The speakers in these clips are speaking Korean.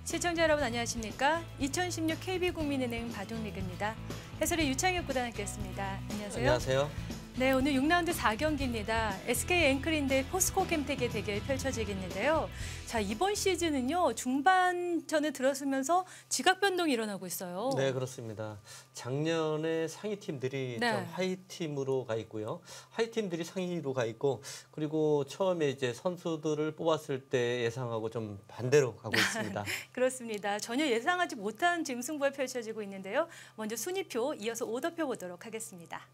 시청자 여러분 안녕하십니까? 2016 KB국민은행 바둑리그입니다. 해설의 유창혁 구단 함께했습니다. 안녕하세요. 안녕하세요. 네, 오늘 6라운드 4경기입니다. SK 앵클인 대 포스코 캠텍의 대결 펼쳐지겠는데요. 자, 이번 시즌은요. 중반전에 들어서면서 지각 변동이 일어나고 있어요. 네, 그렇습니다. 작년에 상위 팀들이 네. 좀 하위 팀으로 가 있고요. 하위 팀들이 상위로 가 있고, 그리고 처음에 이제 선수들을 뽑았을 때 예상하고 좀 반대로 가고 있습니다. 그렇습니다. 전혀 예상하지 못한 지금 승부가 펼쳐지고 있는데요. 먼저 순위표, 이어서 오더표 보도록 하겠습니다.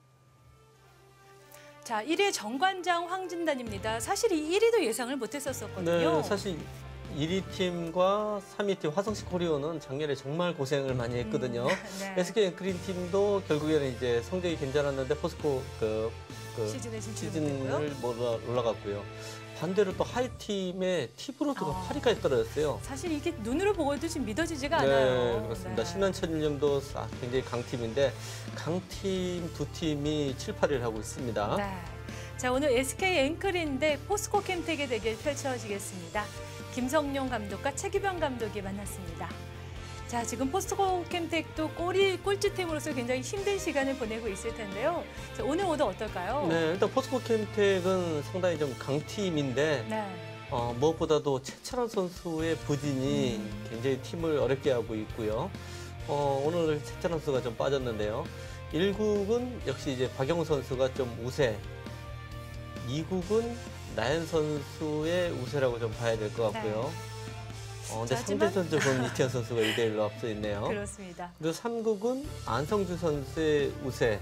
자, 1위의 정관장 황진단입니다. 사실 이 1위도 예상을 못했었거든요. 네, 사실 1위 팀과 3위 팀 화성시 코리온은 작년에 정말 고생을 많이 했거든요. 네. SK 앵크린 팀도 결국에는 이제 성적이 괜찮았는데 포스코 시즌에 진출을 시즌을 올라갔고요. 반대로 또 하이 팀의 팁으로드가 8위까지 떨어졌어요. 사실 이게 눈으로 보고도 지금 믿어지지가 네, 않아요. 그렇습니다. 네. 신한천일염도 굉장히 강팀인데 강팀 두 팀이 7, 8위를 하고 있습니다. 네. 자, 오늘 SK 앵클인 대 포스코 캠텍의 대결 펼쳐지겠습니다. 김성룡 감독과 최기병 감독이 만났습니다. 자, 지금 포스코 캠텍도 꼴찌팀으로서 굉장히 힘든 시간을 보내고 있을 텐데요. 자, 오늘 오더 어떨까요? 네, 일단 포스코 캠텍은 상당히 좀 강팀인데 네. 무엇보다도 최철원 선수의 부진이 굉장히 팀을 어렵게 하고 있고요. 오늘 최철원 선수가 좀 빠졌는데요. 1국은 역시 이제 박영우 선수가 좀 우세, 2국은 나연 선수의 우세라고 좀 봐야 될 것 같고요. 근데 상대전적은 이태현 선수가 2대1로 앞서 있네요. 그렇습니다. 그리고 3국은 안성주 선수의 우세.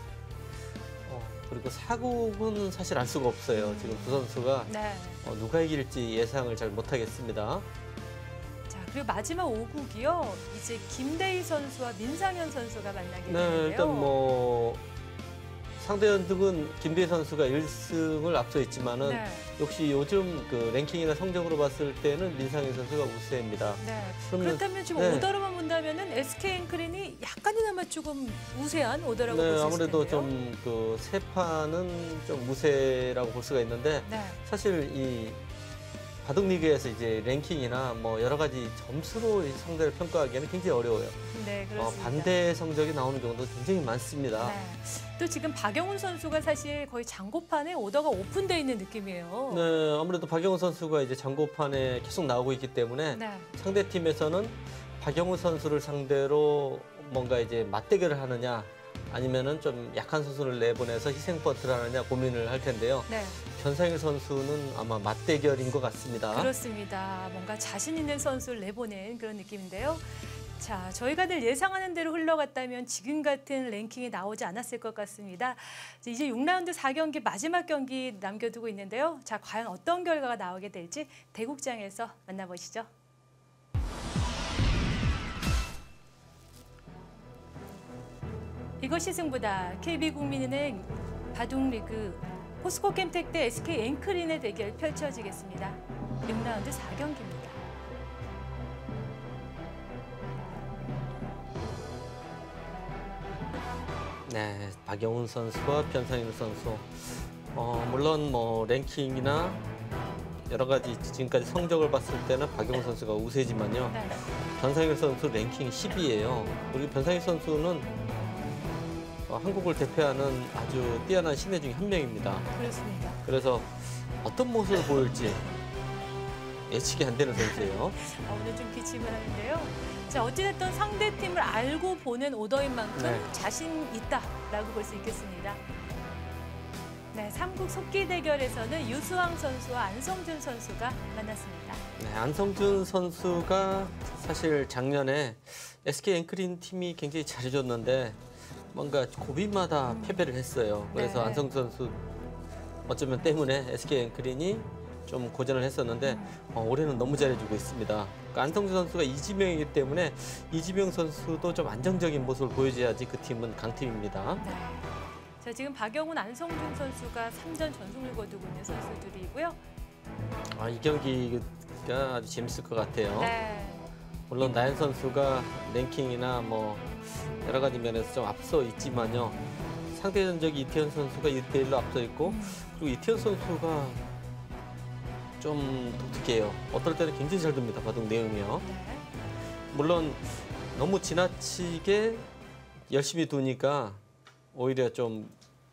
그리고 4국은 사실 알 수가 없어요. 지금 두 선수가 네. 누가 이길지 예상을 잘 못하겠습니다. 자, 그리고 마지막 5국이요. 이제 김대희 선수와 민상현 선수가 만나게 네, 되는데요. 일단 상대연득은 김대희 선수가 1승을 앞서 있지만은 네. 역시 요즘 그 랭킹이나 성적으로 봤을 때는 민상현 선수가 우세입니다. 네. 그러면, 그렇다면 지금 네. 오더로만 본다면은 SK 앵클인이 약간이나마 조금 우세한 오더라고 볼 네, 수 있을 아무래도 텐데요. 좀 그 세 판은 좀 우세라고 볼 수가 있는데 네. 사실 이 바둑리그에서 이제 랭킹이나 뭐 여러 가지 점수로 이 상대를 평가하기에는 굉장히 어려워요. 네, 그렇습니다. 반대 성적이 나오는 경우도 굉장히 많습니다. 네. 또 지금 박영훈 선수가 사실 거의 장고판에 오더가 오픈되어 있는 느낌이에요. 네, 아무래도 박영우 선수가 이제 장고판에 계속 나오고 있기 때문에 네. 상대 팀에서는 박영우 선수를 상대로 뭔가 이제 맞대결을 하느냐 아니면은 좀 약한 선수를 내보내서 희생 번트를 하느냐 고민을 할 텐데요. 네. 변상일 선수는 아마 맞대결인 것 같습니다. 그렇습니다. 뭔가 자신 있는 선수를 내보낸 그런 느낌인데요. 자, 저희가 늘 예상하는 대로 흘러갔다면 지금 같은 랭킹이 나오지 않았을 것 같습니다. 이제 6라운드 4경기 마지막 경기 남겨두고 있는데요. 자, 과연 어떤 결과가 나오게 될지 대국장에서 만나보시죠. 이것이 승부다. KB국민은행 바둑리그 포스코 캠텍 대 SK 앵클인의 대결 펼쳐지겠습니다. 6라운드 4경기입니다. 네, 박영훈 선수와 변상일 선수. 물론 뭐 랭킹이나 여러 가지 지금까지 성적을 봤을 때는 박영훈 선수가 우세지만요. 네. 변상일 선수 랭킹 10위예요. 그리고 변상일 선수는 한국을 대표하는 아주 뛰어난 신예 중에 한 명입니다. 그렇습니다. 그래서 어떤 모습을 보일지 예측이 안 되는 선수예요. 오늘 좀 기침을 하는데요. 자, 어찌됐든 상대팀을 알고 보는 오더인 만큼 네. 자신 있다라고 볼 수 있겠습니다. 네, 3국 속기 대결에서는 유수왕 선수와 안성준 선수가 만났습니다. 네, 안성준 선수가 사실 작년에 SK 앵크린 팀이 굉장히 잘해줬는데 뭔가 고비마다 패배를 했어요. 그래서 네. 안성준 선수 어쩌면 때문에 SK 앵크린이 좀 고전을 했었는데 올해는 너무 잘해주고 있습니다. 그러니까 안성준 선수가 이지명이기 때문에 이지명 선수도 좀 안정적인 모습을 보여줘야지 그 팀은 강팀입니다. 네. 자, 지금 박영훈, 안성준 선수가 3전 전승을 거두고 있는 선수들이고요. 이 경기가 아주 재밌을 것 같아요. 네. 물론 나연 선수가 랭킹이나 뭐 여러 가지 면에서 좀 앞서 있지만요. 상대 전적이 이태현 선수가 1대1로 앞서 있고 그리고 이태현 선수가 좀 독특해요. 어떨 때는 굉장히 잘 듭니다. 바둑 내용이요. 네. 물론 너무 지나치게 열심히 두니까 오히려 좀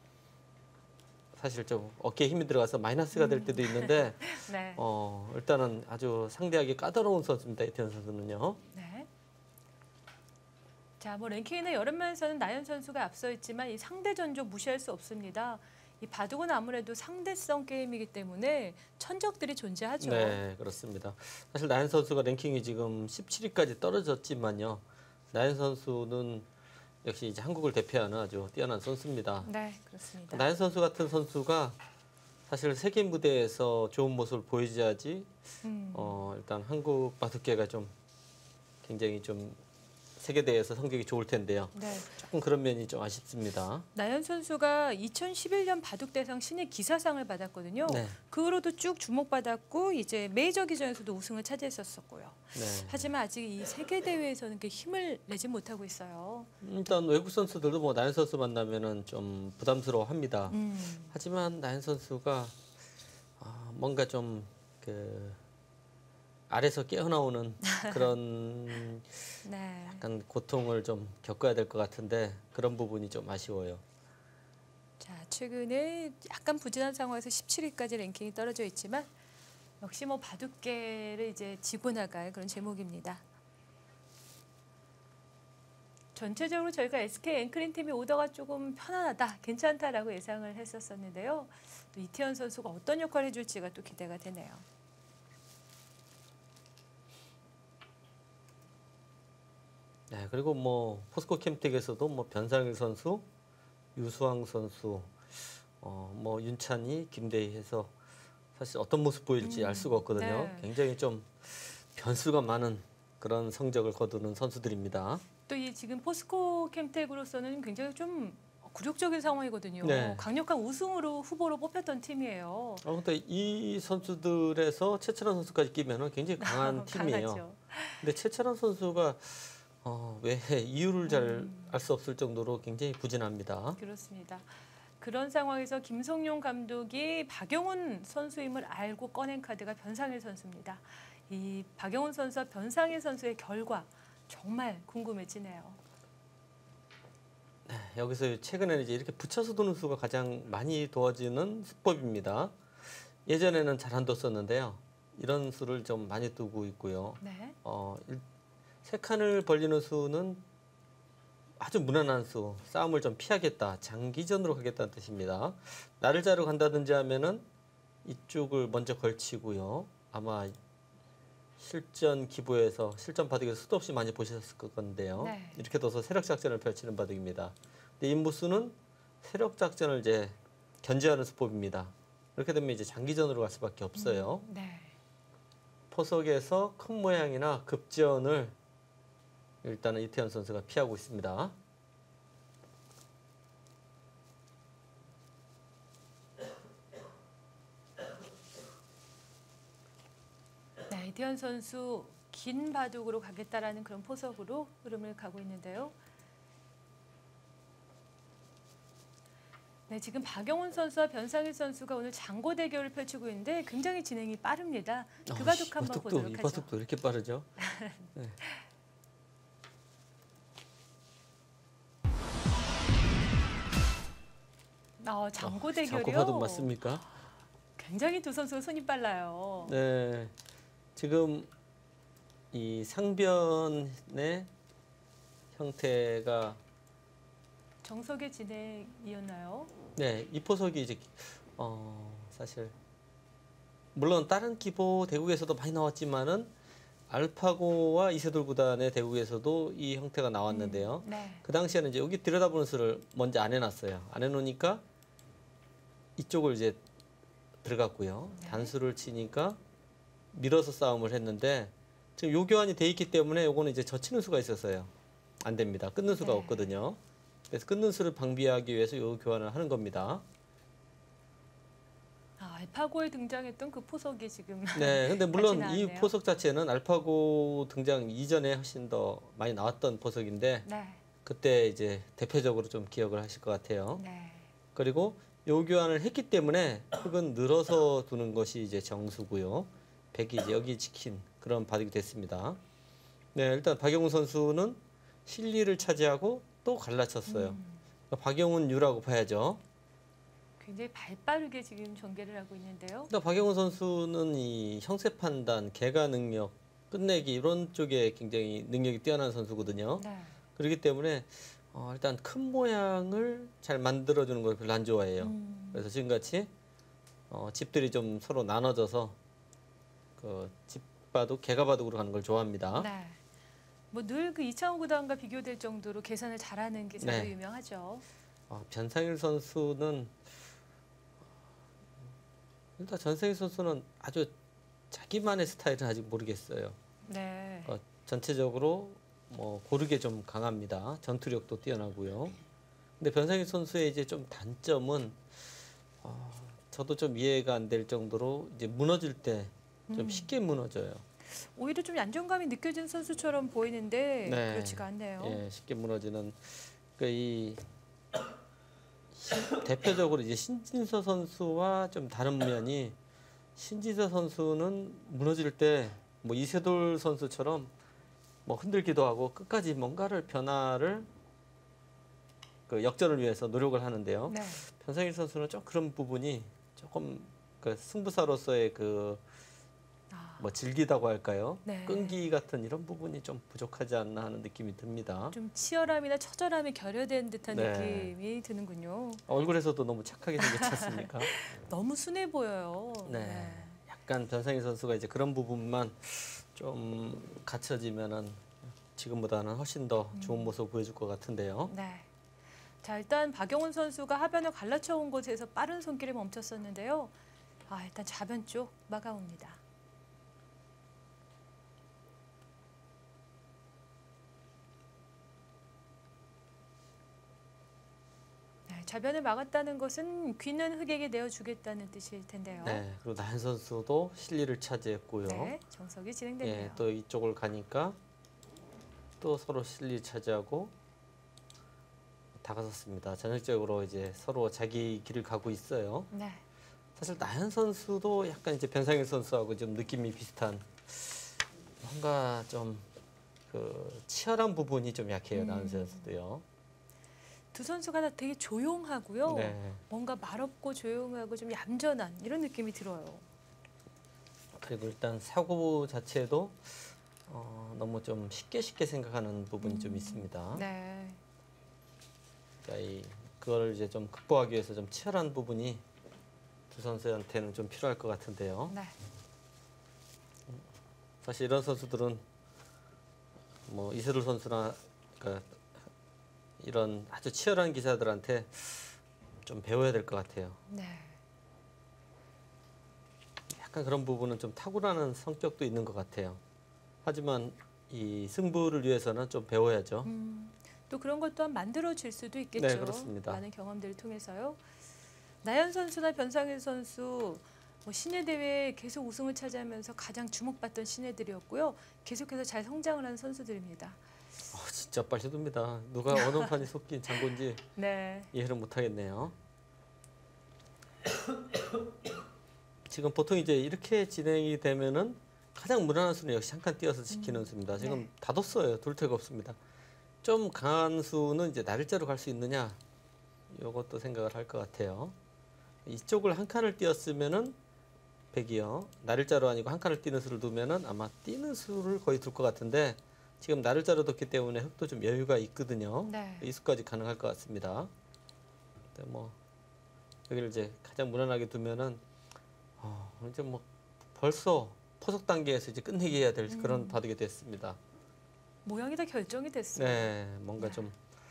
사실 좀 어깨에 힘이 들어가서 마이너스가 될 때도 있는데 네. 일단은 아주 상대하기 까다로운 선수입니다. 이태현 선수는요. 네. 자, 뭐 랭킹이나 여러 면에서는 나연 선수가 앞서 있지만 이 상대 전적 무시할 수 없습니다. 이 바둑은 아무래도 상대성 게임이기 때문에 천적들이 존재하죠. 네, 그렇습니다. 사실 나연 선수가 랭킹이 지금 17위까지 떨어졌지만요. 나연 선수는 역시 이제 한국을 대표하는 아주 뛰어난 선수입니다. 네, 그렇습니다. 나연 선수 같은 선수가 사실 세계 무대에서 좋은 모습을 보여줘야지 일단 한국 바둑계가 좀 굉장히 좀 세계대회에서 성적이 좋을 텐데요. 네. 조금 그런 면이 좀 아쉽습니다. 나연 선수가 2011년 바둑대상 신인 기사상을 받았거든요. 네. 그 후로도 쭉 주목받았고 이제 메이저 기전에서도 우승을 차지했었고요. 네. 하지만 아직 이 세계 대회에서는 그 힘을 내지 못하고 있어요. 일단 외국 선수들도 뭐 나연 선수 만나면은 좀 부담스러워합니다. 하지만 나연 선수가 뭔가 좀 그 아래서 깨어나오는 그런 네. 약간 고통을 좀 겪어야 될 것 같은데 그런 부분이 좀 아쉬워요. 자, 최근에 약간 부진한 상황에서 17위까지 랭킹이 떨어져 있지만 역시 뭐 바둑계를 이제 지고 나갈 그런 제목입니다. 전체적으로 저희가 SK 앵크린 팀의 오더가 조금 편안하다, 괜찮다라고 예상을 했었었는데요. 또 이태현 선수가 어떤 역할을 해줄지가 또 기대가 되네요. 네, 그리고 뭐 포스코 캠텍에서도 뭐 변상일 선수, 유수왕 선수, 뭐 윤찬희, 김대희 해서 사실 어떤 모습 보일지 알 수가 없거든요. 네. 굉장히 좀 변수가 많은 그런 성적을 거두는 선수들입니다. 또 이 지금 포스코 캠텍으로서는 굉장히 좀 굴욕적인 상황이거든요. 네. 강력한 우승으로 후보로 뽑혔던 팀이에요. 근데 이 선수들에서 최철원 선수까지 끼면은 굉장히 강한 팀이에요. 강하죠. 근데 최철원 선수가 왜 이유를 잘 알 수 없을 정도로 굉장히 부진합니다. 그렇습니다. 그런 상황에서 김성용 감독이 박영훈 선수임을 알고 꺼낸 카드가 변상일 선수입니다. 이 박영훈 선수와 변상일 선수의 결과 정말 궁금해지네요. 네, 여기서 최근에는 이제 이렇게 붙여서 두는 수가 가장 많이 도와지는 수법입니다. 예전에는 잘 안 뒀었는데요. 이런 수를 좀 많이 두고 있고요. 네. 세 칸을 벌리는 수는 아주 무난한 수, 싸움을 좀 피하겠다, 장기전으로 가겠다는 뜻입니다. 나를 자러 간다든지 하면은 이쪽을 먼저 걸치고요. 아마 실전 기부에서 실전 바둑에서 수도 없이 많이 보셨을 건데요. 네. 이렇게 둬서 세력 작전을 펼치는 바둑입니다. 근데 인무수는 세력 작전을 이제 견제하는 수법입니다. 이렇게 되면 이제 장기전으로 갈 수밖에 없어요. 네. 포석에서 큰 모양이나 급전을 일단은 이태현 선수가 피하고 있습니다. 네, 이태현 선수 긴 바둑으로 가겠다라는 그런 포석으로 흐름을 가고 있는데요. 네, 지금 박영훈 선수와 변상일 선수가 오늘 장고 대결을 펼치고 있는데 굉장히 진행이 빠릅니다. 그 바둑 한번 보도록 이 하죠. 바둑도 이렇게 빠르죠? 네. 장고 대결이요? 장고 바둑 맞습니까? 굉장히 두 선수가 손이 빨라요. 네. 지금 이 상변의 형태가 정석의 진행이었나요? 네, 이 포석이 이제 사실 물론 다른 기보 대국에서도 많이 나왔지만은 알파고와 이세돌 구단의 대국에서도 이 형태가 나왔는데요. 네. 그 당시에는 이제 여기 들여다보는 수를 먼저 안 해놨어요. 안 해놓으니까 이쪽을 이제 들어갔고요. 네. 단수를 치니까 밀어서 싸움을 했는데 지금 요 교환이 돼 있기 때문에 요거는 이제 젖히는 수가 있었어요. 안 됩니다. 끊는 수가 네. 없거든요. 그래서 끊는 수를 방비하기 위해서 요 교환을 하는 겁니다. 알파고에 등장했던 그 포석이 지금 네, 근데 물론 같이 이 나왔네요. 포석 자체는 알파고 등장 이전에 훨씬 더 많이 나왔던 포석인데 네. 그때 이제 대표적으로 좀 기억을 하실 것 같아요. 네. 그리고 요교환을 했기 때문에 흙은 늘어서 두는 것이 이제 정수고요. 백이 이제 여기 지킨 그런 바둑이 됐습니다. 네, 일단 박영훈 선수는 실리를 차지하고 또 갈라쳤어요. 그러니까 박영훈 유라고 봐야죠. 굉장히 발빠르게 지금 전개를 하고 있는데요. 그러니까 박영훈 선수는 이 형세 판단, 개가 능력, 끝내기 이런 쪽에 굉장히 능력이 뛰어난 선수거든요. 네. 그렇기 때문에 일단 큰 모양을 잘 만들어주는 걸 별로 안 좋아해요. 그래서 지금같이 집들이 좀 서로 나눠져서 그 집바둑, 개가바둑으로 가는 걸 좋아합니다. 네. 뭐 늘 그 이창호 구단과 비교될 정도로 계산을 잘하는 기사로 네. 유명하죠. 변상일 선수는 일단 전상일 선수는 아주 자기만의 스타일은 아직 모르겠어요. 네. 전체적으로 뭐 고르게 좀 강합니다. 전투력도 뛰어나고요. 근데 변상일 선수의 이제 좀 단점은 저도 좀 이해가 안 될 정도로 이제 무너질 때 좀 쉽게 무너져요. 오히려 좀 안정감이 느껴지는 선수처럼 보이는데 네. 그렇지가 않네요. 예, 쉽게 무너지는 그러니까 이 대표적으로 이제 신진서 선수와 좀 다른 면이 신진서 선수는 무너질 때 뭐 이세돌 선수처럼 뭐 흔들기도 하고 끝까지 뭔가를 변화를 그 역전을 위해서 노력을 하는데요. 네. 변상일 선수는 좀 그런 부분이 조금 그 승부사로서의 그 뭐 질기다고 할까요? 네. 끈기 같은 이런 부분이 좀 부족하지 않나 하는 느낌이 듭니다. 좀 치열함이나 처절함이 결여된 듯한 네. 느낌이 드는군요. 얼굴에서도 너무 착하게 생겼지 않습니까? 너무 순해 보여요. 네. 약간 변상일 선수가 이제 그런 부분만 좀 갖춰지면은 지금보다는 훨씬 더 좋은 모습을 보여줄 것 같은데요. 네. 자, 일단 박영훈 선수가 하변을 갈라쳐 온 곳에서 빠른 손길에 멈췄었는데요. 일단 좌변 쪽 막아옵니다. 네, 좌변을 막았다는 것은 귀는 흙에게 내어주겠다는 뜻일 텐데요. 네. 그리고 나현 선수도 실리를 차지했고요. 네, 정석이 진행되네요. 예, 또 이쪽을 가니까 또 서로 실리 차지하고 다가섰습니다. 전형적으로 이제 서로 자기 길을 가고 있어요. 네. 사실 나현 선수도 약간 이제 변상일 선수하고 좀 느낌이 비슷한 뭔가 좀 그 치열한 부분이 좀 약해요. 나현 선수도요. 두 선수가 다 되게 조용하고요. 네. 뭔가 말없고 조용하고 좀 얌전한 이런 느낌이 들어요. 그리고 일단 사고 자체도 너무 좀 쉽게 생각하는 부분이 좀 있습니다. 네. 그러니까 그거를 이제 좀 극복하기 위해서 좀 치열한 부분이 두 선수한테는 좀 필요할 것 같은데요. 네. 사실 이런 선수들은 뭐 이세돌 선수나 그러니까 이런 아주 치열한 기사들한테 좀 배워야 될 것 같아요. 네. 약간 그런 부분은 좀 탁월하는 성격도 있는 것 같아요. 하지만 이 승부를 위해서는 좀 배워야죠. 또 그런 것 또한 만들어질 수도 있겠죠. 네, 그렇습니다. 많은 경험들을 통해서요. 나연 선수나 변상일 선수 뭐 신예 대회에 계속 우승을 차지하면서 가장 주목받던 신예들이었고요. 계속해서 잘 성장을 한 선수들입니다. 진짜 빨리 둡니다. 누가 어느 판이 섞인 장군지 네. 이해를 못하겠네요. 지금 보통 이제 이렇게 진행이 되면은 가장 무난한 수는 역시 한 칸 띄어서 지키는 수입니다. 지금 네. 다 뒀어요. 둘 데가 없습니다. 좀 강한 수는 이제 날짜로 갈 수 있느냐 이것도 생각을 할 것 같아요. 이쪽을 한 칸을 띄었으면은 100이요. 날짜로 아니고 한 칸을 띄는 수를 두면은 아마 띄는 수를 거의 둘 것 같은데 지금 날짜로 뒀기 때문에 흙도 좀 여유가 있거든요. 네. 이 수까지 가능할 것 같습니다. 근데 뭐 여기를 이제 가장 무난하게 두면은 이제 뭐 벌써 포석 단계에서 이제 끝내기 해야 될 그런 바둑이 됐습니다. 모양이 다 결정이 됐어요. 네, 뭔가 네. 좀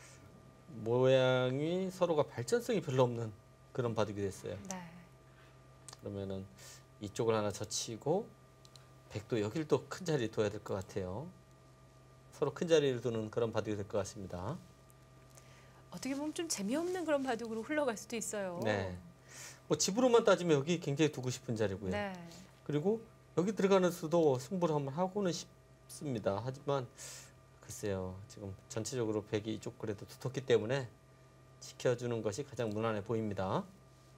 모양이 서로가 발전성이 별로 없는 그런 바둑이 됐어요. 네. 그러면은 이쪽을 하나 젖히고 백도 여길 또 큰 자리에 둬야 될 것 같아요. 서로 큰 자리를 두는 그런 바둑이 될 것 같습니다. 어떻게 보면 좀 재미없는 그런 바둑으로 흘러갈 수도 있어요. 네. 뭐 집으로만 따지면 여기 굉장히 두고 싶은 자리고요. 네. 그리고 여기 들어가는 수도 승부를 한번 하고는 싶습니다. 하지만 글쎄요, 지금 전체적으로 백이 이쪽 그래도 두텁기 때문에 지켜주는 것이 가장 무난해 보입니다.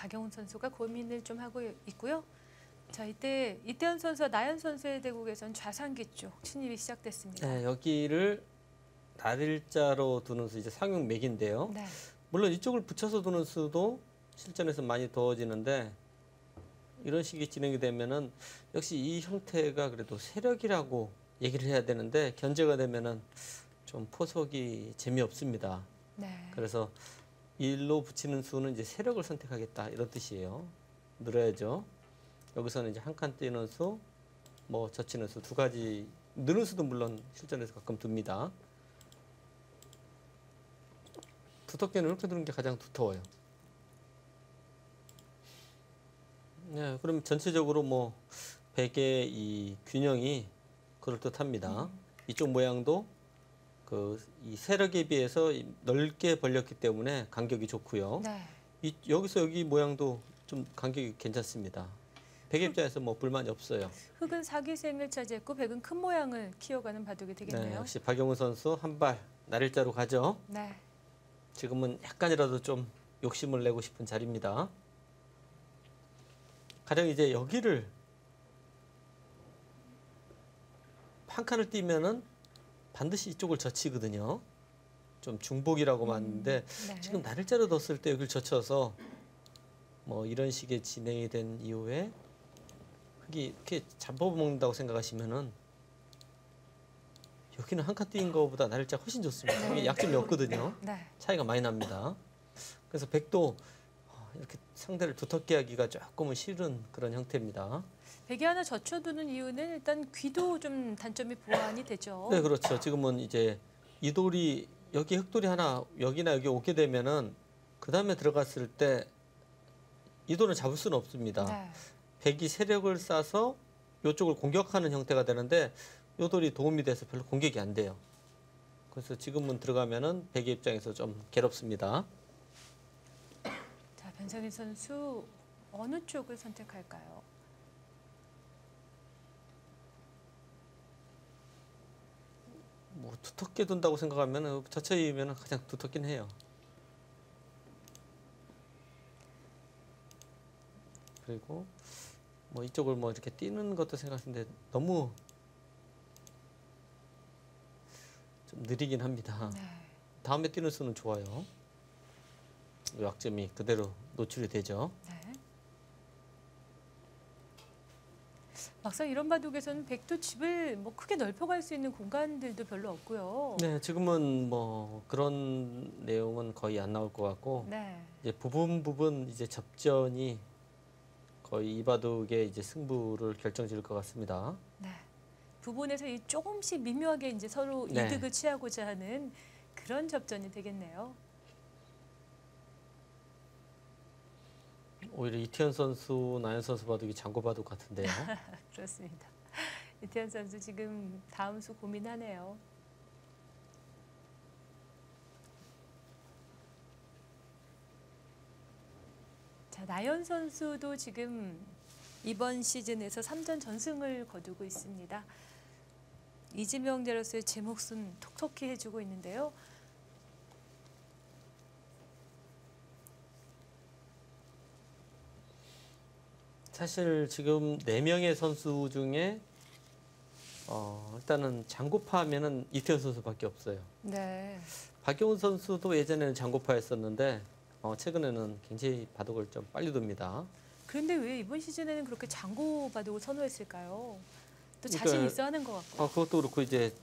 박영훈 선수가 고민을 좀 하고 있고요. 자, 이때 이태현 선수와 나연 선수의 대국에선 좌상기 쪽 침입이 시작됐습니다. 네, 여기를 날일자로 두는 수 이제 상용 맥인데요. 네. 물론 이쪽을 붙여서 두는 수도 실전에서 많이 두어지는데 이런 식이 진행이 되면은 역시 이 형태가 그래도 세력이라고 얘기를 해야 되는데 견제가 되면은 좀 포석이 재미없습니다. 네. 그래서 일로 붙이는 수는 이제 세력을 선택하겠다 이런 뜻이에요. 늘어야죠. 여기서는 이제 한 칸 띄는 수, 뭐 젖히는 수 두 가지, 느는 수도 물론 실전에서 가끔 둡니다. 두텁게는 이렇게 두는 게 가장 두터워요. 네, 그럼 전체적으로 뭐 베개의 이 균형이 그럴듯합니다. 이쪽 모양도 이 세력에 비해서 넓게 벌렸기 때문에 간격이 좋고요. 네. 여기서 여기 모양도 좀 간격이 괜찮습니다. 베개 입장에서 뭐 불만이 없어요. 흙은 사기생을 차지했고 백은 큰 모양을 키워가는 바둑이 네, 되겠네요. 역시 박영훈 선수 한 발 날일자로 가죠. 네. 지금은 약간이라도 좀 욕심을 내고 싶은 자리입니다. 가령 이제 여기를 한 칸을 띄면은 반드시 이쪽을 젖히거든요. 좀 중복이라고 봤는데 네. 지금 날일자로 뒀을 때 여기를 젖혀서 뭐 이런 식의 진행이 된 이후에 흙이 이렇게 잡아먹는다고 생각하시면은 여기는 한 칸 띄인 것보다 날일자 훨씬 좋습니다. 이게 약점이 없거든요. 네. 차이가 많이 납니다. 그래서 백도 이렇게 상대를 두텁게 하기가 조금은 싫은 그런 형태입니다. 백이 하나 젖혀두는 이유는 일단 귀도 좀 단점이 보완이 되죠. 네, 그렇죠. 지금은 이제 이 돌이 여기 흑돌이 하나 여기나 여기 오게 되면은 그 다음에 들어갔을 때 이 돌을 잡을 수는 없습니다. 네. 백이 세력을 쌓아서 이쪽을 공격하는 형태가 되는데 이 돌이 도움이 돼서 별로 공격이 안 돼요. 그래서 지금은 들어가면은 백의 입장에서 좀 괴롭습니다. 자, 변성일 선수 어느 쪽을 선택할까요? 뭐 두텁게 둔다고 생각하면 저체이면 가장 두텁긴 해요. 그리고 뭐 이쪽을 뭐 이렇게 띄는 것도 생각하는데 너무 좀 느리긴 합니다. 네. 다음에 띄는 수는 좋아요. 약점이 그대로 노출이 되죠. 네. 막상 이런 바둑에서는 백도 집을 뭐 크게 넓혀갈 수 있는 공간들도 별로 없고요. 네, 지금은 뭐 그런 내용은 거의 안 나올 것 같고 네. 이제 부분 이제 접전이 거의 이 바둑의 이제 승부를 결정지을 것 같습니다. 네. 부분에서 이 조금씩 미묘하게 이제 서로 네. 이득을 취하고자 하는 그런 접전이 되겠네요. 오히려 이태현 선수, 나연 선수 바둑이 장고 바둑 같은데요. 그렇습니다. 이태현 선수 지금 다음 수 고민하네요. 자, 나연 선수도 지금 이번 시즌에서 3전 전승을 거두고 있습니다. 이지명 제로스의 제 몫은 톡톡히 해주고 있는데요. 사실 지금 4명의 선수 중에 일단은 장고파 하면은 이태현 선수밖에 없어요. 네. 박용훈 선수도 예전에는 장고파였었는데 최근에는 굉장히 바둑을 좀 빨리 둡니다. 그런데 왜 이번 시즌에는 그렇게 장고 바둑을 선호했을까요? 또 자신 그러니까, 있어 하는 것 같고. 그것도 그렇고 이제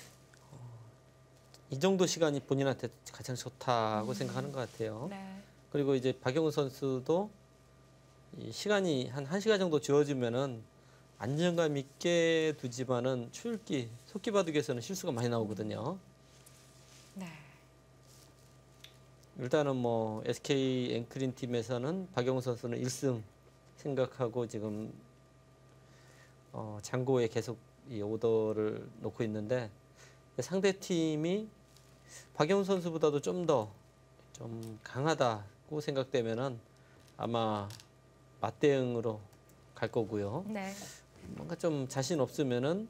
이 정도 시간이 본인한테 가장 좋다고 생각하는 것 같아요. 네. 그리고 이제 박용훈 선수도 이 시간이 한 1시간 정도 주어지면은 안정감 있게 두지만은 초읽기, 속기 바둑에서는 실수가 많이 나오거든요. 네. 일단은 뭐 SK 앵크린 팀에서는 박용훈 선수는 1승 생각하고 지금 장고에 계속 이 오더를 놓고 있는데 상대 팀이 박용훈 선수보다도 좀 더 좀 강하다고 생각되면은 아마 맞대응으로 갈 거고요. 네. 뭔가 좀 자신 없으면은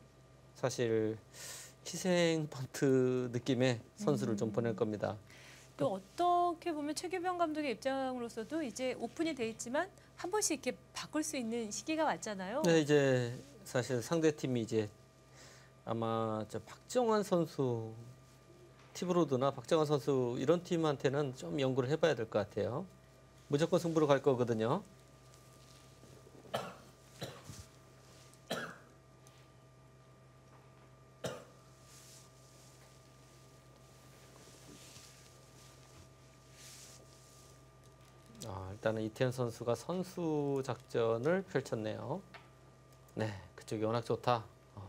사실 희생 번트 느낌의 선수를 좀 보낼 겁니다. 또 어떻게 보면 최규병 감독의 입장으로서도 이제 오픈이 돼 있지만 한 번씩 이렇게 바꿀 수 있는 시기가 왔잖아요. 네, 이제 사실 상대 팀이 이제 아마 저 박정환 선수, 티브로드나 박정환 선수 이런 팀한테는 좀 연구를 해봐야 될 것 같아요. 무조건 승부로 갈 거거든요. 일단은 이태현 선수가 선수 작전을 펼쳤네요. 네, 그쪽이 워낙 좋다.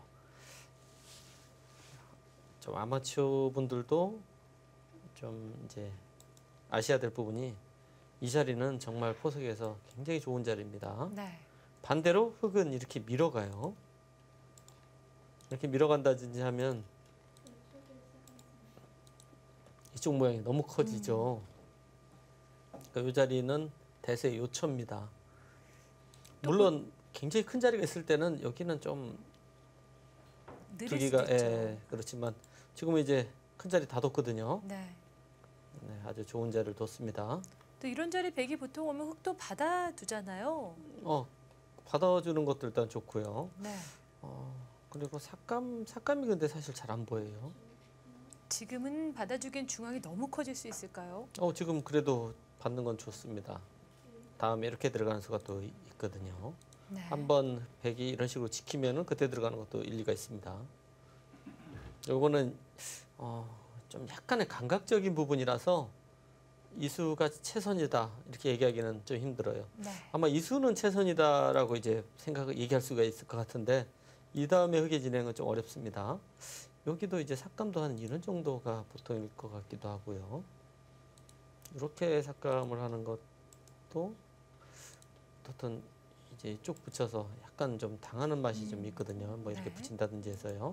좀 아마추어 분들도 좀 이제 아셔야 될 부분이 이 자리는 정말 포석에서 굉장히 좋은 자리입니다. 네. 반대로 흙은 이렇게 밀어가요. 이렇게 밀어간다든지 하면 이쪽 모양이 너무 커지죠. 그러니까 이 자리는 대세 요처입니다. 물론 굉장히 큰 자리가 있을 때는 여기는 좀 느릴 수도 있죠. 그렇지만 지금은 이제 큰 자리 다 뒀거든요. 네. 네, 아주 좋은 자리를 뒀습니다. 또 이런 자리 백이 보통 오면 흙도 받아두잖아요. 받아주는 것도 일단 좋고요. 네. 그리고 삭감이 근데 사실 잘 안 보여요. 지금은 받아주기엔 중앙이 너무 커질 수 있을까요? 지금 그래도 받는 건 좋습니다. 다음에 이렇게 들어가는 수가 또 있거든요. 네. 한번 백이 이런 식으로 지키면은 그때 들어가는 것도 일리가 있습니다. 요거는 좀 약간의 감각적인 부분이라서 이수가 최선이다 이렇게 얘기하기는 좀 힘들어요. 네. 아마 이수는 최선이다라고 이제 얘기할 수가 있을 것 같은데 이 다음에 흑의 진행은 좀 어렵습니다. 여기도 이제 삭감도 한 이런 정도가 보통일 것 같기도 하고요. 이렇게 삭감을 하는 것도 어떤 이제 쭉 붙여서 약간 좀 당하는 맛이 좀 있거든요. 뭐 이렇게 네. 붙인다든지 해서요.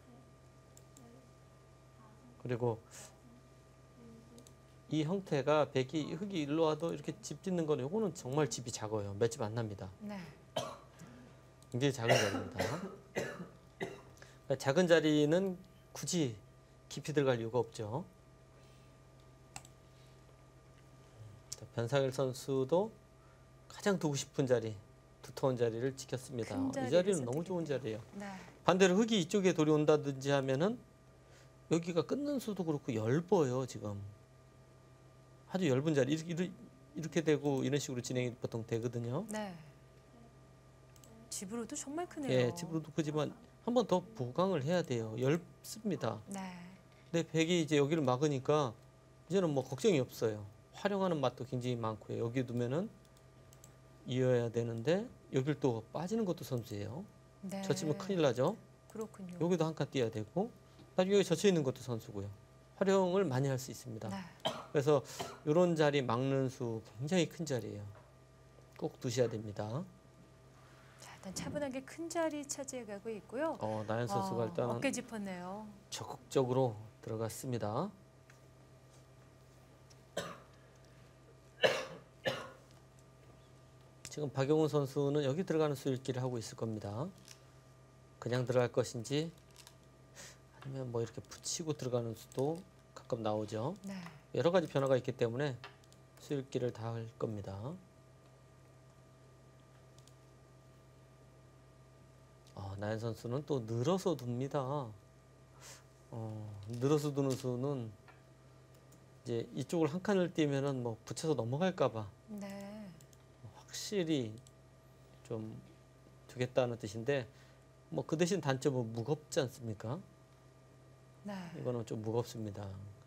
그리고 이 형태가 백이 흙이 일로 와도 이렇게 집 짓는 거는 요거는 정말 집이 작아요. 몇 집 안 납니다. 네. 굉장히 작은 자리입니다. 그러니까 작은 자리는 굳이 깊이 들어갈 이유가 없죠. 변상일 선수도 가장 두고 싶은 자리, 두터운 자리를 지켰습니다. 큰 이 자리를 자리는 너무 좋은 자리예요. 네. 반대로 흙이 이쪽에 돌이 온다든지 하면은 여기가 끊는 수도 그렇고 엷어요. 지금 아주 엷은 자리 이렇게 되고 이런 식으로 진행이 보통 되거든요. 네. 집으로도 정말 크네요. 예, 집으로도 크지만 한 번 더 보강을 해야 돼요. 엷습니다. 네. 근데 백이 이제 여기를 막으니까 이제는 뭐 걱정이 없어요. 활용하는 맛도 굉장히 많고요. 여기 두면은 이어야 되는데 여길 또 빠지는 것도 선수예요. 네. 젖히면 큰일 나죠. 그렇군요. 여기도 한 칸 띄어야 되고 나중에 여기 젖혀 있는 것도 선수고요. 활용을 많이 할 수 있습니다. 네. 그래서 이런 자리 막는 수 굉장히 큰 자리예요. 꼭 두셔야 됩니다. 자, 일단 차분하게 큰 자리 차지해가고 있고요. 나연 선수가 일단은 어깨 짚었네요. 적극적으로 들어갔습니다. 지금 박용훈 선수는 여기 들어가는 수읽기를 하고 있을 겁니다. 그냥 들어갈 것인지 아니면 뭐 이렇게 붙이고 들어가는 수도 가끔 나오죠. 네. 여러 가지 변화가 있기 때문에 수읽기를 다 할 겁니다. 나연 선수는 또 늘어서 둡니다. 늘어서 두는 수는 이제 이쪽을 한 칸을 띄면은 뭐 붙여서 넘어갈까봐 네. 확실히 좀 두겠다는 뜻인데 뭐 그 대신 단점은 무겁지 않습니까? 네. 이거는 좀 무겁습니다.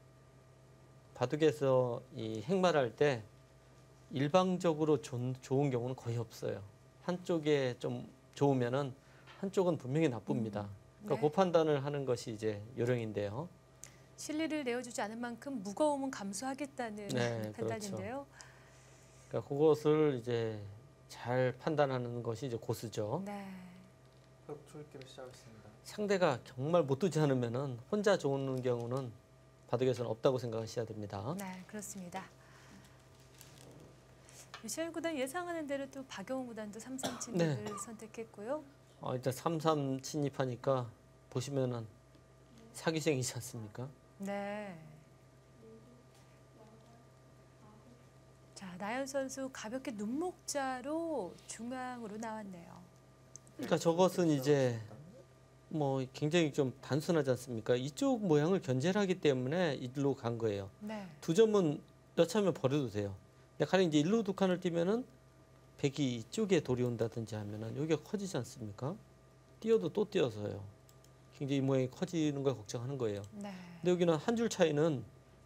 바둑에서 이 행말할 때 일방적으로 좋은 경우는 거의 없어요. 한쪽에 좀 좋으면은 한쪽은 분명히 나쁩니다. 그러니까 네. 그 판단을 하는 것이 이제 요령인데요. 실리를 내어주지 않은 만큼 무거움은 감수하겠다는 네, 판단인데요. 그러니까 그것을 이제 잘 판단하는 것이 이제 고수죠. 네. 흑출기를 시작했습니다. 상대가 정말 못 두지 않으면은 혼자 좋은 경우는 바둑에서는 없다고 생각하셔야 됩니다. 네, 그렇습니다. 유시현 구단 예상하는 대로 또 박영훈 구단도 3-3 진입을 선택했고요. 일단 3-3 침입하니까 보시면은 사기생이지 않습니까? 네. 자, 나연 선수 가볍게 눈목자로 중앙으로 나왔네요. 그러니까 저것은 이제 뭐 굉장히 좀 단순하지 않습니까? 이쪽 모양을 견제를 하기 때문에 일로 간 거예요. 네. 두 점은 여차하면 버려도 돼요. 근데 가령 이제 일로 두 칸을 띄면은 백이 이쪽에 돌이 온다든지 하면은 여기가 커지지 않습니까? 띄어도 또 띄어서요. 굉장히 이 모양이 커지는 걸 걱정하는 거예요. 네. 근데 여기는 한 줄 차이는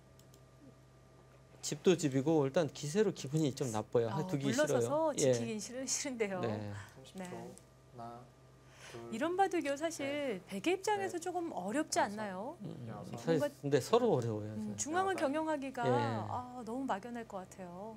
집도 집이고 일단 기세로 기분이 좀 나빠요. 두기 싫어요. 물러서서 지키긴 싫은데요. 네. 30초. 네. 하나, 둘, 이런 바둑이요 사실 백의 입장에서 조금 어렵지 않나요? 사실 근데 서로 어려워요. 중앙을 경영하기가 예. 너무 막연할 것 같아요.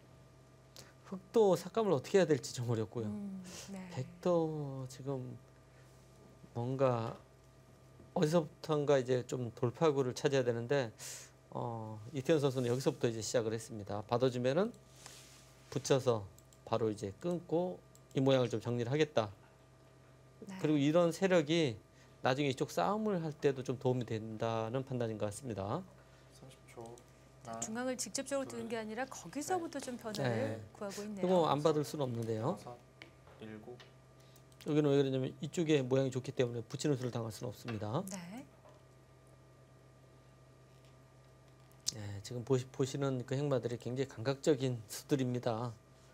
흑도 삭감을 어떻게 해야 될지 좀 어렵고요. 네. 백도 지금 뭔가 어디서부터인가 이제 좀 돌파구를 찾아야 되는데 이태현 선수는 여기서부터 이제 시작을 했습니다. 받아주면은 붙여서 바로 이제 끊고 이 모양을 좀 정리를 하겠다. 네. 그리고 이런 세력이 나중에 이쪽 싸움을 할 때도 좀 도움이 된다는 판단인 것 같습니다. 30초. 하나, 중앙을 직접적으로 두는 게 아니라 거기서부터 좀 변화를 네. 구하고 있네요. 이거 안 받을 수는 없는데요. 6, 7, 여기는 왜 그러냐면 이쪽에 모양이 좋기 때문에 붙이는 수를 당할 수는 없습니다. 네. 네, 지금 보시는 그 행마들이 굉장히 감각적인 수들입니다.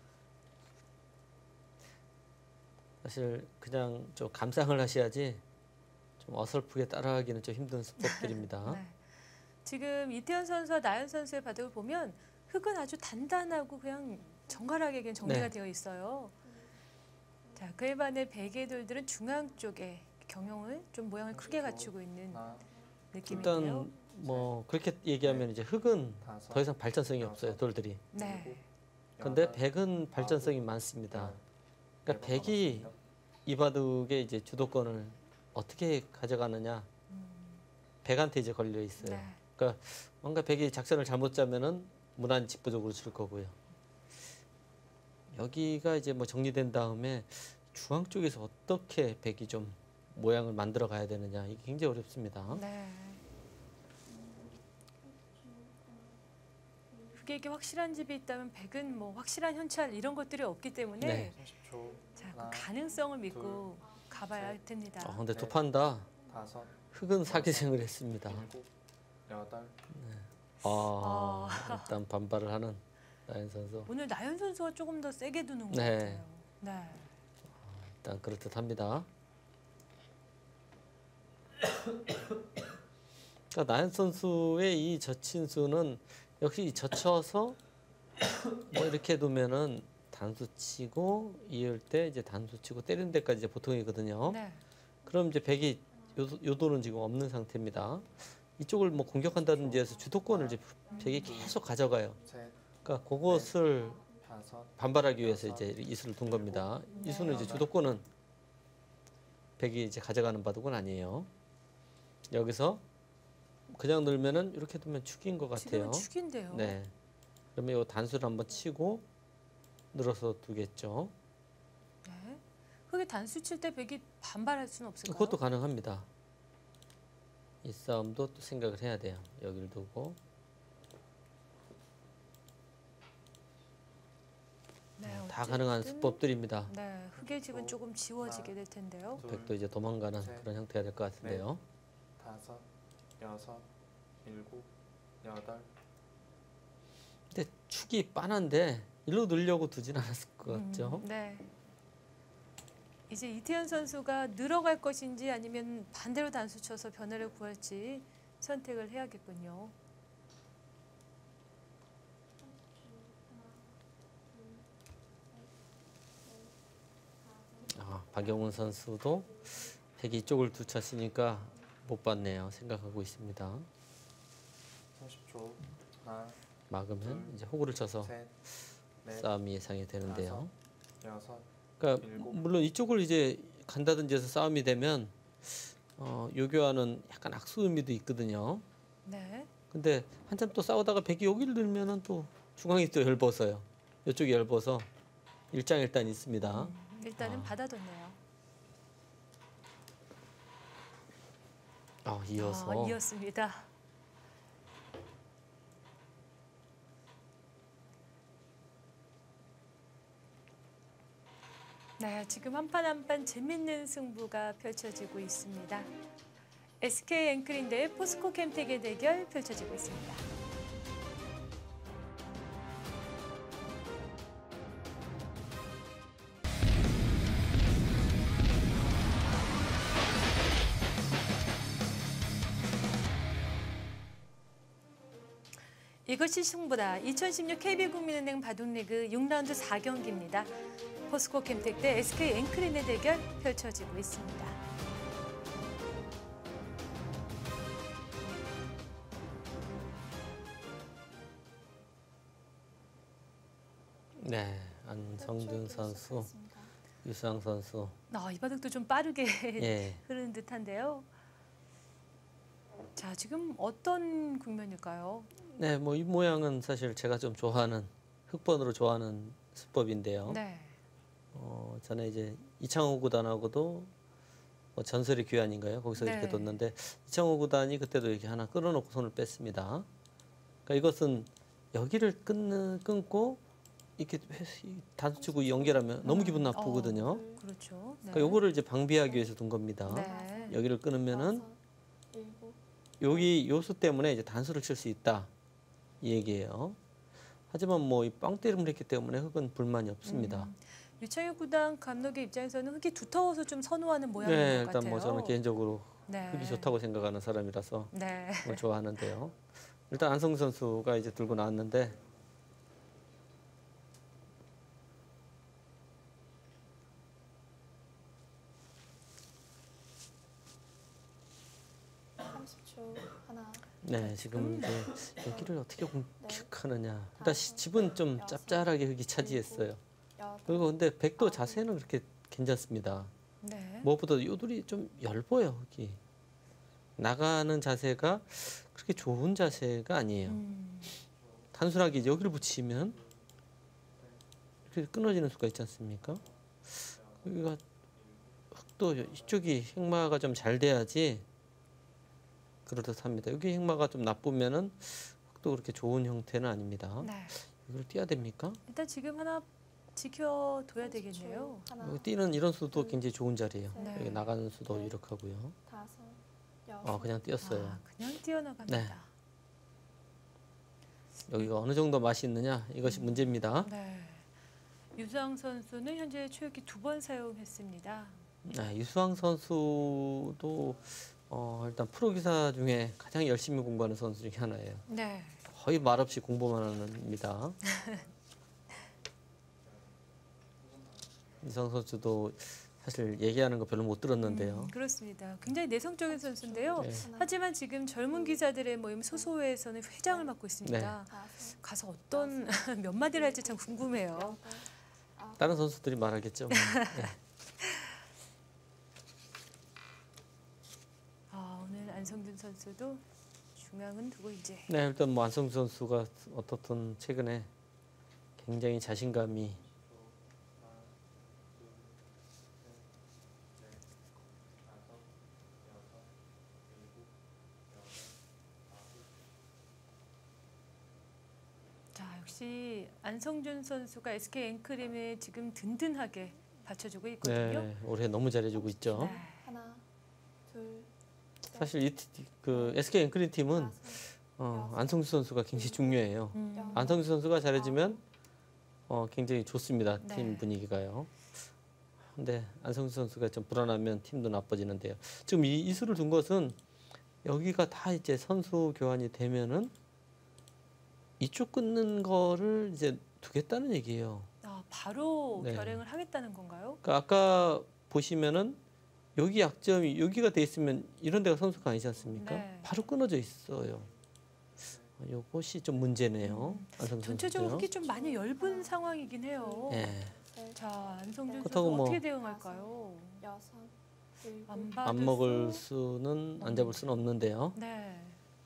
사실 그냥 좀 감상을 하셔야지 좀 어설프게 따라하기는 좀 힘든 수법들입니다. 네. 지금 이태현 선수와 나연 선수의 바둑을 보면 흙은 아주 단단하고 그냥 정갈하게 그냥 정리가 네. 되어 있어요. 자, 그에 반해 백의 돌들은 중앙 쪽에 경영을 좀 모양을 크게 갖추고 있는 하나, 느낌인데요. 일단 뭐 그렇게 얘기하면 이제 흙은 다섯, 더 이상 발전성이 없어요, 돌들이. 네. 근데 여덟, 백은 발전성이 많습니다. 열. 그러니까 네 번 백이 남았습니다. 이 바둑의 이제 주도권을 어떻게 가져가느냐, 백한테 이제 걸려 있어요. 네. 그러니까 뭔가 백이 작전을 잘못 짜면은 무난 직부족으로 칠 거고요. 여기가 이제 뭐 정리된 다음에 중앙 쪽에서 어떻게 백이 좀 모양을 만들어 가야 되느냐, 이게 굉장히 어렵습니다. 네. 그게 이게 확실한 집이 있다면 백은 뭐 확실한 현찰 이런 것들이 없기 때문에 네. 30초. 자, 그 하나, 가능성을 믿고 가봐야 셋. 됩니다. 근데 두 판 다 다섯, 흙은 사기생을 했습니다. 일곱, 여덟. 일단 반발을 하는 나연 선수. 오늘 나연 선수가 조금 더 세게 두는 것 네. 같아요. 네. 일단 그렇듯합니다. 그러니까 나연 선수의 이 젖힌수는 역시 젖혀서 뭐 이렇게 두면은 단수 치고 이을 때 이제 단수 치고 때리는 데까지 이제 보통이거든요. 네. 그럼 이제 백이 요도는 지금 없는 상태입니다. 이쪽을 뭐 공격한다든지 해서 주도권을 이제 백이 계속 가져가요. 셋, 그러니까 그것을 다섯, 반발하기 위해서 이제 이 수를 둔 겁니다. 이 수는 이제 주도권은 백이 이제 가져가는 바둑은 아니에요. 여기서 그냥 넣으면은 이렇게 두면 축인 것 같아요. 지금은 축인데요. 네. 그러면 이 단수를 한번 치고 늘어서 두겠죠. 네. 그게 단수 칠 때 백이 반발할 수는 없을까요? 그것도 가능합니다. 이 싸움도 또 생각을 해야 돼요. 여기를 두고 네, 다 어쨌든 가능한 수법들입니다. 네, 흙의 집은 조금 지워지게 될 텐데요. 둘, 백도 이제 도망가는 셋, 그런 형태가 될 것 같은데요. 다섯, 여섯, 일곱, 여덟. 근데 축이 빤한데 일로 늘려고 두진 않았을 것 같죠. 네. 이제 이태현 선수가 늘어갈 것인지 아니면 반대로 단수 쳐서 변화를 구할지 선택을 해야겠군요. 박영훈 선수도 백이 이쪽을 두 쳤으니까 못 봤네요. 생각하고 있습니다. 30초. 하나, 막으면 이제 호구를 쳐서 셋, 넷, 싸움이 예상이 되는데요. 여섯, 그러니까 일곱. 물론 이쪽을 이제 간다든지 해서 싸움이 되면 요교와는 약간 악수 의미도 있거든요. 네. 근데 한참 또 싸우다가 백이 여기를 들면은 또 중앙이 또 열버서요. 이쪽이 열버서 일장일단 있습니다. 일단은 받아뒀네요. 이어서 이었습니다. 네, 지금 한 판 한 판 재밌는 승부가 펼쳐지고 있습니다. SK 앵크린 대 포스코 캠텍의 대결 펼쳐지고 있습니다. 이것이 승부다. 2016 KB국민은행 바둑리그 6라운드 4경기입니다. 포스코 캠텍 대 SK 앵크린의 대결 펼쳐지고 있습니다. 네, 안성준 선수, 유수왕 선수. 이 바둑도 좀 빠르게 예. 흐르는 듯한데요. 자, 지금 어떤 국면일까요? 네, 뭐 이 모양은 사실 제가 좀 좋아하는 흑번으로 좋아하는 수법인데요. 네. 전에 이제 이창호 구단하고도 뭐 전설의 귀환인가요? 거기서 네. 이렇게 뒀는데 이창호 구단이 그때도 이렇게 하나 끌어놓고 손을 뺐습니다. 그러니까 이것은 여기를 끊고 이렇게 단수치고 연결하면 너무 기분 나쁘거든요. 그렇죠. 네. 그러니까 요거를 이제 방비하기 위해서 둔 겁니다. 네. 여기를 끊으면은 여기 요수 때문에 이제 단수를 칠 수 있다 이 얘기예요. 하지만 뭐 이 빵 때림을 했기 때문에 흑은 불만이 없습니다. 유창혁 구단 감독의 입장에서는 흑이 두터워서 좀 선호하는 모양인 네, 것 일단 같아요. 뭐 저는 개인적으로 네. 흑이 좋다고 생각하는 사람이라서 네. 뭐 좋아하는데요. 일단 안성준 선수가 이제 들고 나왔는데 하나. 네, 지금 이제 여기를 어떻게 공격하느냐. 일단 집은 좀 짭짤하게 흑이 차지했어요. 그리고 근데 백도 자세는 그렇게 괜찮습니다. 네. 무엇보다 요들이 좀 엷어요, 흑이. 나가는 자세가 그렇게 좋은 자세가 아니에요. 단순하게 이제 여기를 붙이면 이렇게 끊어지는 수가 있지 않습니까? 여기가 흑도 이쪽이 흑마가 좀 잘 돼야지 그렇듯합니다. 여기 흑마가 좀 나쁘면은 흑도 그렇게 좋은 형태는 아닙니다. 네. 이걸 띄야 됩니까? 일단 지금 하나 지켜둬야 되겠네요. 여기 띄는 이런 수도 굉장히 좋은 자리예요. 네. 여기 나가는 수도 유력하고요. 그냥 띄었어요. 그냥 뛰어나갑니다. 네. 여기가 어느 정도 맛이 있느냐 이것이 문제입니다. 네. 유수왕 선수는 현재 초역기 2번 사용했습니다. 네, 유수왕 선수도 일단 프로 기사 중에 가장 열심히 공부하는 선수 중에 하나예요. 네. 거의 말없이 공부만 합니다. 유수왕 선수도 사실 얘기하는 거 별로 못 들었는데요. 그렇습니다. 굉장히 내성적인 선수인데요. 네. 하지만 지금 젊은 기자들의 모임 소소회에서는 회장을 맡고 있습니다. 가서 어떤 몇 마디를 할지 참 궁금해요. 다른 선수들이 말하겠죠. 뭐. 네. 오늘 안성준 선수도 중앙은 두고 이제 네, 일단 뭐 안성준 선수가 어떻든 최근에 굉장히 자신감이 역시 안성준 선수가 SK 앵크림에 지금 든든하게 받쳐주고 있거든요. 네, 올해 너무 잘해주고 있죠. 네. 하나, 둘, 사실 그 SK 앵크림 팀은 안성준 선수가 굉장히 중요해요. 안성준 선수가 잘해주면 굉장히 좋습니다. 네. 팀 분위기가요. 근데 안성준 선수가 좀 불안하면 팀도 나빠지는데요. 지금 이 수를 둔 것은 여기가 다 이제 선수 교환이 되면은 이쪽 끊는 거를 이제 두겠다는 얘기예요. 바로 네. 결행을 하겠다는 건가요? 그러니까 아까 보시면은 여기 약점이 여기가 돼 있으면 이런 데가 선수가 아니지 않습니까? 네. 바로 끊어져 있어요. 이것이 좀 문제네요. 안성준 전체적으로 선수요. 흑이 좀 많이 엷은 상황이긴 해요. 예. 자, 안성준 선수 그렇다고 뭐 어떻게 대응할까요? 안 먹을 수는 안 잡을 수는 없는데요. 네.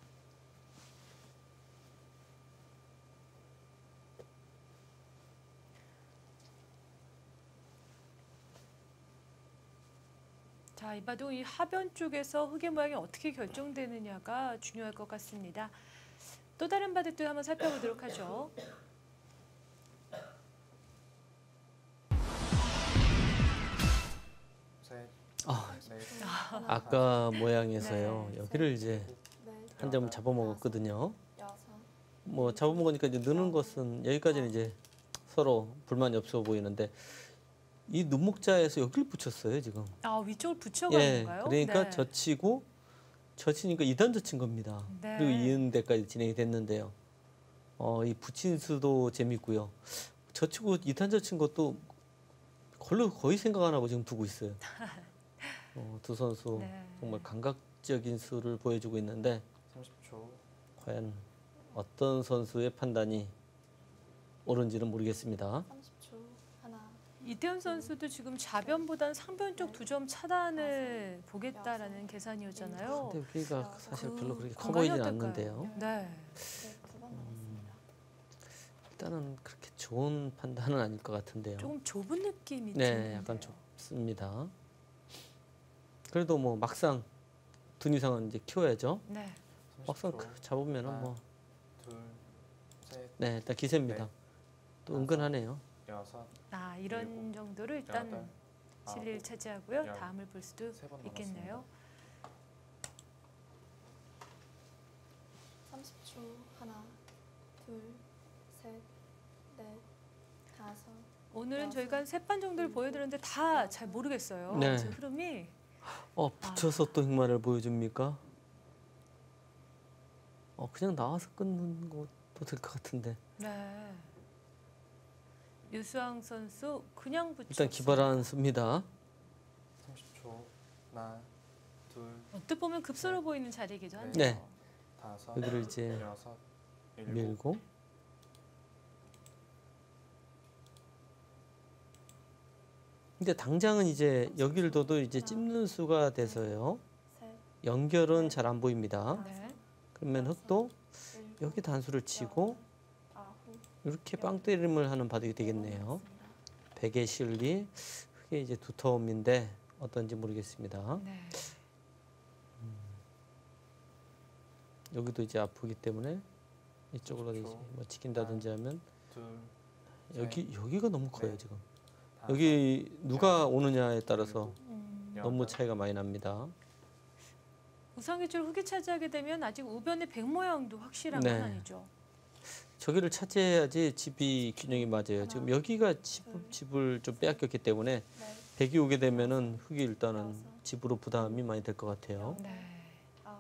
자, 이바도 이 하변 쪽에서 흑의 모양이 어떻게 결정되느냐가 중요할 것 같습니다. 또 다른 바둑도 한번 살펴보도록 하죠. 아, 네. 하나, 아까 모양에서요. 네. 여기를 이제 넷, 한 점 잡아먹었거든요. 여섯, 뭐 잡아먹으니까 이제 느는 것은 여기까지는 이제 서로 불만이 없어 보이는데 이 눈목자에서 여기를 붙였어요 지금. 아, 위쪽을 붙여가는 예, 건가요? 그러니까 네. 젖히니까 2단 젖힌 겁니다. 네. 그리고 이은대까지 진행이 됐는데요. 이 붙인 수도 재밌고요. 젖히고 2단 젖힌 것도 거의 생각 안 하고 지금 두고 있어요. 두 선수 네. 정말 감각적인 수를 보여주고 있는데 30초. 과연 어떤 선수의 판단이 옳은지는 모르겠습니다. 30초. 하나, 이태현 선수도 지금 좌변보단 상변 쪽 2점 차단을 보겠다라는 계산이었잖아요. 근데 여기가 사실 별로 그렇게 커 공간이 보이진 어떨까요? 않는데요. 네. 네, 2번 남았습니다. 일단은 그렇게 좋은 판단은 아닐 것 같은데요. 조금 좁은 느낌이 네, 드는데요. 약간 좁습니다. 그래도 뭐 막상 둔 이상은 이제 키워야죠. 네. 막상 30초. 잡으면은 하나, 뭐, 둘, 셋, 네, 일단 기세입니다. 네. 또 은근하네요. 여섯, 아, 이런 일곱, 정도로 일단 여덟, 실리를 아홉, 차지하고요. 열. 다음을 볼 수도 세번 있겠네요. 30초. 하나, 둘, 셋, 넷, 다섯, 오늘은 여섯, 저희가 세 판 정도를 보여드렸는데 다 잘 모르겠어요. 네. 지금 흐름이. 붙여서 또 흑마를 보여줍니까? 그냥 나와서 끊는 것도 될 것 같은데. 네. 유수왕 선수 그냥 붙였어요. 일단 기발한 수입니다. 30초. 하나, 둘, 어떻게 보면 급소로 보이는 자리이기도 한데요. 네. 다섯, 여기를 이제 여섯, 일곱, 밀고. 근데 당장은 이제 여기를 둬도 이제 찝는 수가 돼서요. 셋, 연결은 잘 안 보입니다. 네. 그러면 흑도 일곱, 여기 단수를 치고 아홉, 이렇게 빵 때림을 하는 바둑이 되겠네요. 남았습니다. 백의 실리, 흑의 이제 두터움인데 어떤지 모르겠습니다. 네. 여기도 이제 아프기 때문에 이쪽으로 이제 그렇죠. 뭐 지킨다든지 하면 둘, 여기가 너무 커요 네. 지금. 다섯, 여기 누가 오느냐에 따라서 일곱, 너무 여덟, 차이가 많이 납니다. 우상기줄 흑이 차지하게 되면 아직 우변의 백 모양도 확실한 네. 건 아니죠. 저기를 차지해야지 집이 균형이 맞아요. 지금 여기가 집을 좀 빼앗겼기 때문에 넷, 백이 오게 되면은 흑이 일단은 집으로 부담이 많이 될 것 같아요. 네. 아홉,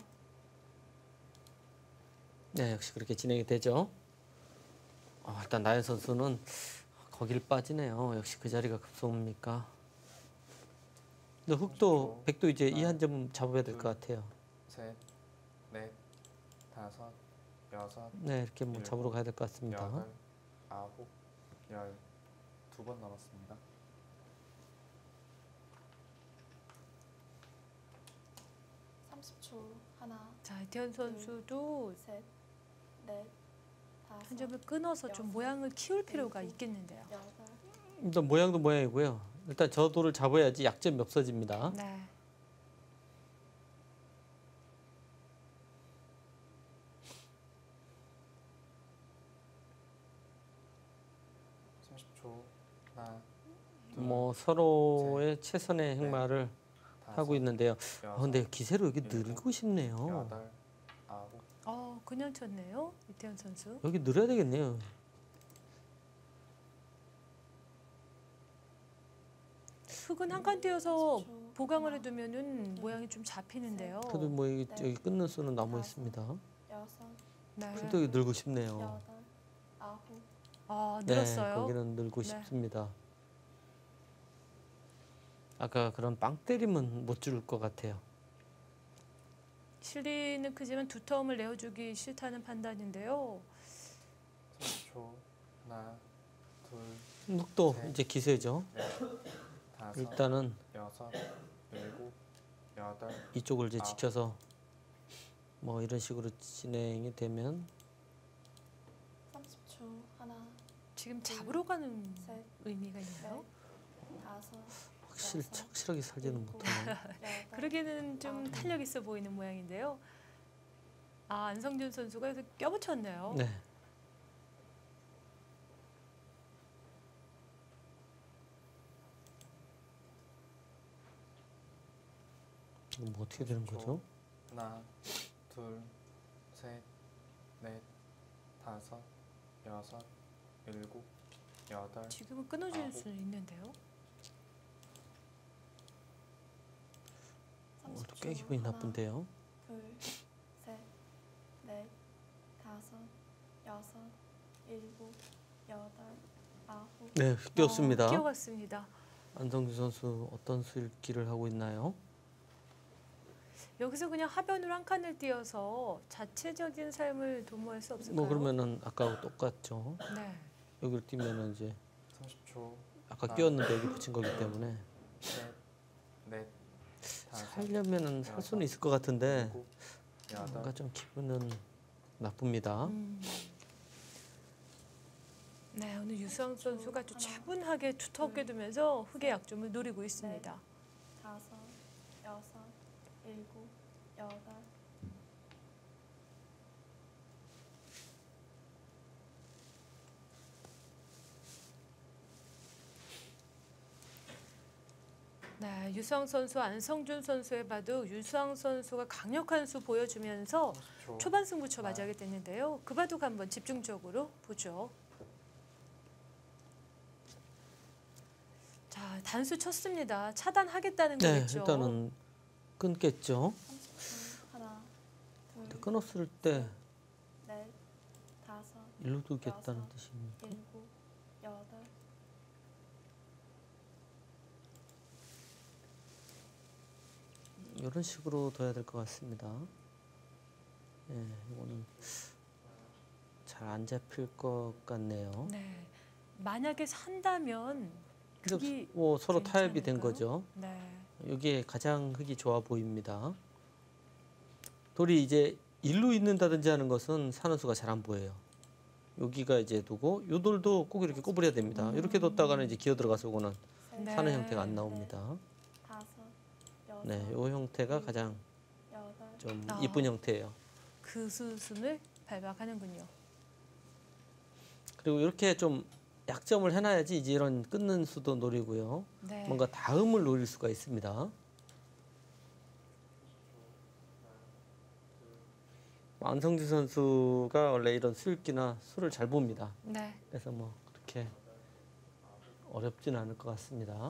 네, 역시 그렇게 진행이 되죠. 일단 나연 선수는 거길 빠지네요. 역시 그 자리가 급소입니까? 근데 흑도 백도 이제 이 한 점 잡아야 될 것 같아요. 셋, 넷, 다섯, 여섯, 네, 이렇게 뭐 잡으러 가야 될 것 같습니다. 여덟, 아홉, 열. 2번 남았습니다. 30초. 하나, 자, 이태현 선수도 셋, 넷, 다섯, 한 점을 끊어서 좀 모양을 키울 필요가 있겠는데요. 여덟, 일단 모양도 모양이고요. 일단 저 돌을 잡아야지 약점이 없어집니다. 네. 하나, 둘, 뭐 서로의 최선의 행마를 다섯, 하고 있는데요. 여섯, 근데 기세로 여기 일곱, 늘고 싶네요. 여덟, 아홉, 그냥 쳤네요. 이태현 선수. 여기 늘어야 되겠네요. 흑은 한 칸 띄어서 30초. 보강을 하나, 해두면은 모양이 좀 잡히는데요. 그래도 뭐 여기 끊는 수는 남아 있습니다. 여섯, 네. 그래도 여기 늘고 싶네요. 여덟, 아홉, 네, 늘었어요. 거기는 늘고 네. 싶습니다. 아까 그런 빵 때림은 못 줄 것 같아요. 실리는 크지만 두터움을 내어주기 싫다는 판단인데요. 30초. 하나, 둘, 흑도 네. 이제 기세죠. 넷, 다섯, 일단은 여섯, 일곱, 여덟, 이쪽을 이제 아홉. 지켜서 뭐 이런 식으로 진행이 되면 30초. 하나, 지금 잡으러 가는 셋, 의미가 있나요? 넷, 다섯, 확실히 여섯, 확실하게 살지는 일곱, 못하네요. 여덟, 그러기에는 좀 탄력 있어 보이는 모양인데요. 안성준 선수가 여기서 껴붙였네요. 네. 이거 뭐 어떻게 되는 거죠? 하나, 둘, 셋, 넷, 다섯, 여섯, 일곱, 여덟, 지금은 끊어질 아홉. 수 있는데요. 꽤 기분이 나쁜데요. 둘, 셋, 넷, 다섯, 여섯, 일곱, 여덟, 아홉. 네, 끼웠습니다. 끼워갔습니다. 안성준 선수 어떤 수읽기를 하고 있나요? 여기서 그냥 하변으로 한 칸을 띄어서 자체적인 삶을 도모할 수 없을까요? 뭐 그러면은 아까하고 똑같죠. 네. 여기를 띄면은 이제 30초, 아까 하나, 끼웠는데 여기 붙인 거기 때문에 셋, 넷, 다섯, 살려면은 살 수는 있을 것 같은데 일곱, 뭔가 여덟, 좀 기분은 나쁩니다. 네, 오늘 유수왕 선수가 아주 차분하게 두텁게 두면서 흑의 약점을 노리고 있습니다. 다섯, 여섯, 일곱, 여덟. 네, 유수왕 선수, 안성준 선수에 봐도 유수왕 선수가 강력한 수 보여주면서 30초, 초반 승부처 맞이하게 됐는데요. 그 바둑 한번 집중적으로 보죠. 자, 단수 쳤습니다. 차단하겠다는 네, 거겠죠. 일단은 끊겠죠. 30초. 하나, 근데 둘, 끊었을 때 넷, 다섯, 일로 두겠다는 여섯. 뜻입니까? 일곱, 여덟. 이런 식으로 둬야 될 것 같습니다. 예, 이거는 잘 안 잡힐 것 같네요. 네, 만약에 산다면 근데 그게 뭐 서로 타협이 된 괜찮을까요? 거죠. 네, 여기에 가장 흙이 좋아 보입니다. 돌이 이제 일로 있는다든지 하는 것은 사는 수가 잘 안 보여요. 여기가 이제 두고 요 돌도 꼭 이렇게 꼬부려야 됩니다. 이렇게 뒀다가는 이제 기어 들어가서 오고는 셋, 네. 사는 형태가 안 나옵니다. 다섯, 여섯, 네, 요 형태가 가장 여덟. 좀 아. 이쁜 형태예요. 그 수순을 발박하는군요. 그리고 이렇게 좀 약점을 해놔야지 이제 이런 끊는 수도 노리고요. 네, 뭔가 다음을 노릴 수가 있습니다. 안성준 선수가 원래 이런 수읽기나 수를 잘 봅니다. 네, 그래서 뭐 그렇게 어렵지는 않을 것 같습니다.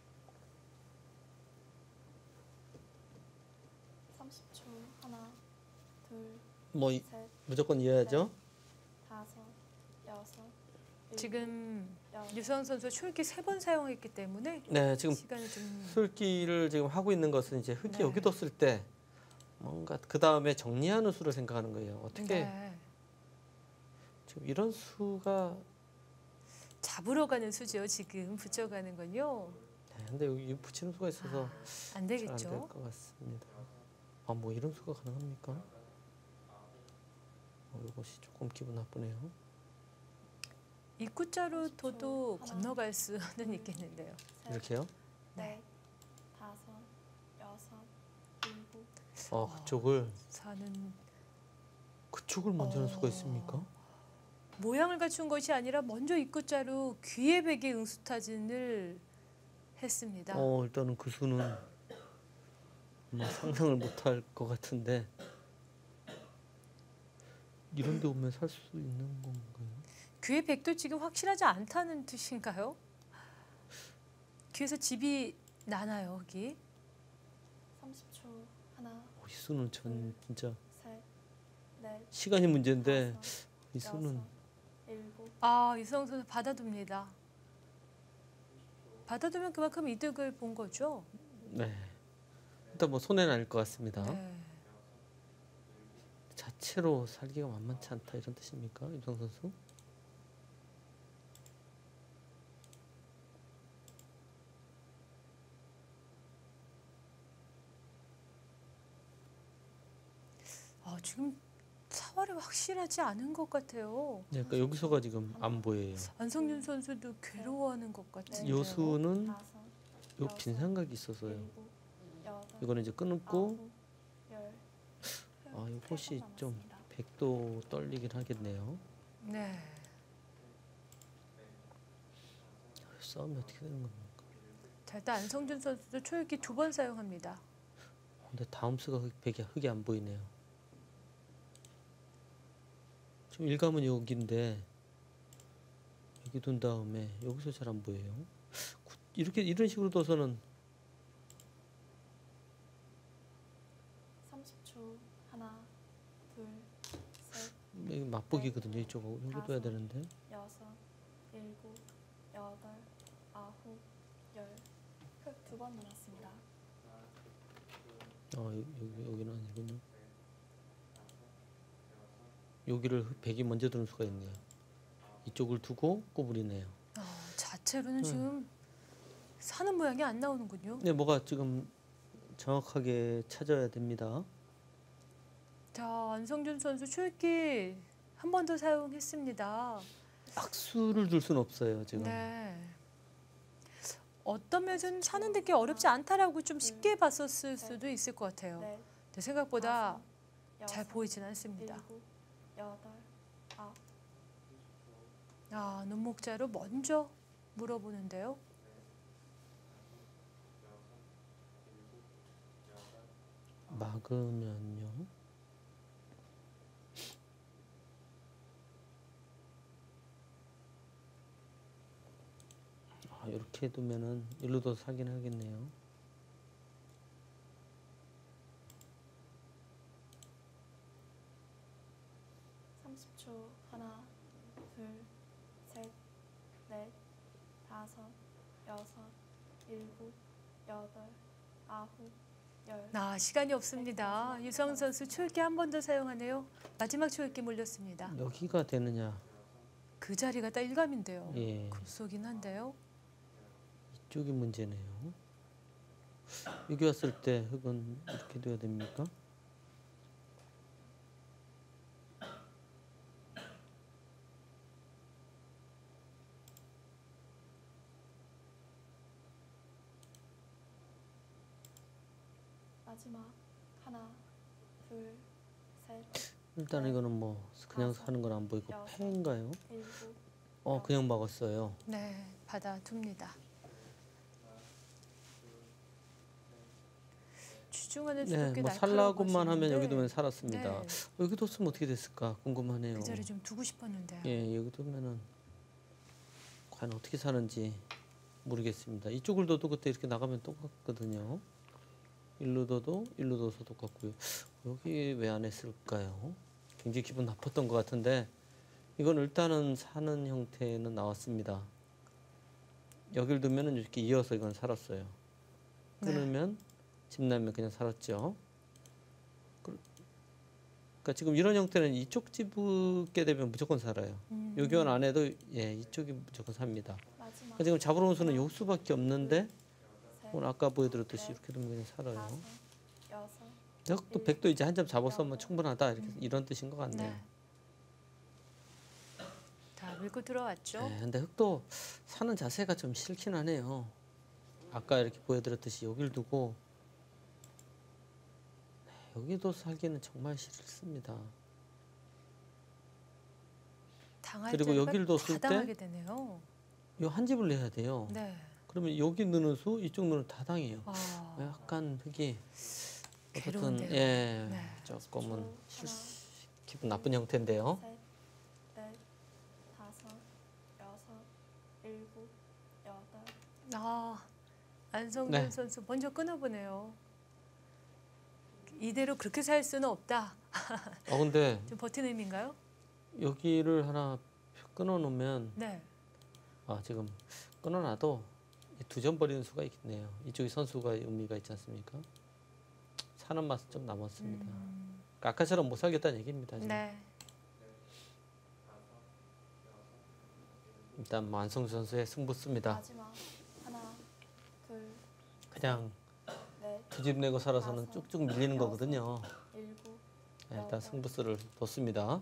30초. 하나, 둘, 뭐 셋, 무조건 이어야죠. 다섯, 여섯. 일곱, 지금 여덟. 유수왕 선수 초읽기 3번 사용했기 때문에 네, 지금 시간이 좀 수읽기를 지금 하고 있는 것은 이제 흙이 네. 여기 뒀을 때 뭔가 그 다음에 정리하는 수를 생각하는 거예요. 어떻게 네, 지금 이런 수가 잡으러 가는 수죠. 지금 붙여가는 건요. 네, 근데 여기 붙이는 수가 있어서 안 잘 안 될 되겠죠. 것 같습니다. 아, 뭐 이런 수가 가능합니까? 이것이 조금 기분 나쁘네요. 입구자로 둬도 하나, 건너갈 수는 있겠는데요. 셋, 이렇게요? 넷, 다섯, 여섯, 일곱. 그쪽을 사는 먼저 할 수가 있습니까? 모양을 갖춘 것이 아니라 먼저 입구자로 귀에 베개 응수타진을 했습니다. 일단은 그 수는 아마 상상을 못할 것 같은데 이런 데 오면 살 수 있는 건가요? 귀의 백도 지금 확실하지 않다는 뜻인가요? 귀에서 집이 나나요, 여기? 30초. 하나, 이 수는 전 진짜 셋, 넷, 시간이 문제인데 다섯, 이 수는 여섯, 일곱. 아, 유성 선수 받아둡니다. 받아두면 그만큼 이득을 본 거죠. 네 일단 뭐 손해는 아닐 것 같습니다. 네. 자체로 살기가 만만치 않다 이런 뜻입니까, 유성 선수? 지금 사활이 확실하지 않은 것 같아요. 네, 그러니까 여기서가 지금 안 보여요. 안성준 선수도 괴로워하는 것 같은데요. 요 수는 다섯, 요 여섯, 빈삼각이 있어서요. 일곱, 여덟, 이거는 이제 끊고 아홉, 열. 이것이 세 번 좀 남았습니다. 100도 떨리긴 하겠네요. 네. 싸움이 어떻게 되는 겁니까? 자, 일단 안성준 선수도 초읽기 2번 사용합니다. 근데 다음 수가 흙이 안 보이네요. 지금 일감은 여기인데 여기 둔 다음에 여기서 잘 안 보여요. 이렇게 이런 식으로 둬서는 30초. 하나, 둘, 셋, 여기 맛보기거든요. 이쪽하고 여기 둬야 되는데. 여섯, 일곱, 여덟, 아홉, 열. 흙 2번 남았습니다. 여기는 아니군요. 여기를 백이 먼저 드는 수가 있네요. 이쪽을 두고 구부리네요. 자체로는 지금 사는 모양이 안 나오는군요. 네, 뭐가 지금 정확하게 찾아야 됩니다. 자, 안성준 선수 초읽기 한 번 더 사용했습니다. 악수를 둘 수는 없어요, 지금. 네. 어떤 면에서는 사는 데꽤 어렵지 않다라고 좀 쉽게 봤었을 수도 있을 것 같아요. 넷, 근데 생각보다 다섯, 잘 여섯, 보이진 않습니다. 일곱, 여덟, 아홉. 눈목자로 먼저 물어보는데요. 막으면요. 이렇게 두면은 일로도 살긴 하겠네요. 하나, 둘, 셋, 넷, 다섯, 여섯, 일곱, 여덟, 아홉, 열. 시간이 없습니다. 유성 선수 초읽기 한 번 더 사용하네요. 마지막 초읽기 몰렸습니다. 여기가 되느냐. 그 자리가 딱 일감인데요. 예. 급소긴 한데요. 이쪽이 문제네요. 여기 왔을 때 흙은 이렇게 돼야 됩니까? 마지막. 하나, 둘, 셋, 일단 이거는 뭐 그냥 사는 건 안 보이고 패인가요? 일곱. 그냥 막았어요. 네, 받아둡니다. 주중하는 네, 주도 꽤 뭐 날카로워 살라고만 하면 보시는데 여기 두면 살았습니다. 네. 여기 뒀으면 어떻게 됐을까 궁금하네요. 그 자리 좀 두고 싶었는데요. 예, 여기 두면은 과연 어떻게 사는지 모르겠습니다. 이쪽을 둬도 그때 이렇게 나가면 똑같거든요. 일로 둬도 일로 둬서 똑같고요. 여기 왜 안 했을까요? 굉장히 기분 나빴던 것 같은데 이건 일단은 사는 형태는 나왔습니다. 여길 두면은 이렇게 이어서 이건 살았어요. 끊으면 집 나면 그냥 살았죠. 그러니까 지금 이런 형태는 이쪽 집게 되면 무조건 살아요. 요 교환 안 해도 이쪽이 무조건 삽니다. 마지막. 그러니까 지금 잡으러 온 수는 요 수밖에 없는데 셋, 오늘 아까 보여드렸듯이 이렇게 두면 그냥 살아요. 다섯, 여섯. 또 백도 이제 한 점 잡았으면 충분하다 이런 뜻인 것 같네요. 네. 다 밀고 들어왔죠. 네, 근데 흙도 사는 자세가 좀 싫긴 하네요. 아까 이렇게 보여드렸듯이 여길 두고 여기도 살기는 정말 싫습니다. 당할 그리고 자리가 여길 뒀을 다 때 당하게 되네요. 이 한 집을 내야 돼요. 네. 그러면 여기 넣는 수, 이쪽 넣는 다 당해요. 약간 흙이 어쨌든 괴로운데요. 네. 조금은 하나, 기분 나쁜 형태인데요. 셋, 넷, 다섯, 여섯, 일곱, 여덟. 안성준 네. 선수 먼저 끊어보네요. 이대로 그렇게 살 수는 없다. 근데 좀 버티는 의미인가요? 여기를 하나 끊어 놓으면 네. 지금 끊어놔도 2점 버리는 수가 있겠네요. 이쪽에 선수가 의미가 있지 않습니까? 사는 맛은 좀 남았습니다. 그러니까 아까처럼 못 살겠다는 얘기입니다. 지금. 네. 일단 안성준 선수의 승부수입니다. 마지막. 하나, 둘, 그냥 넷, 두 집 내고 살아서는 다섯, 쭉쭉 밀리는 여섯, 거거든요. 일곱. 일단 승부수를 뒀습니다.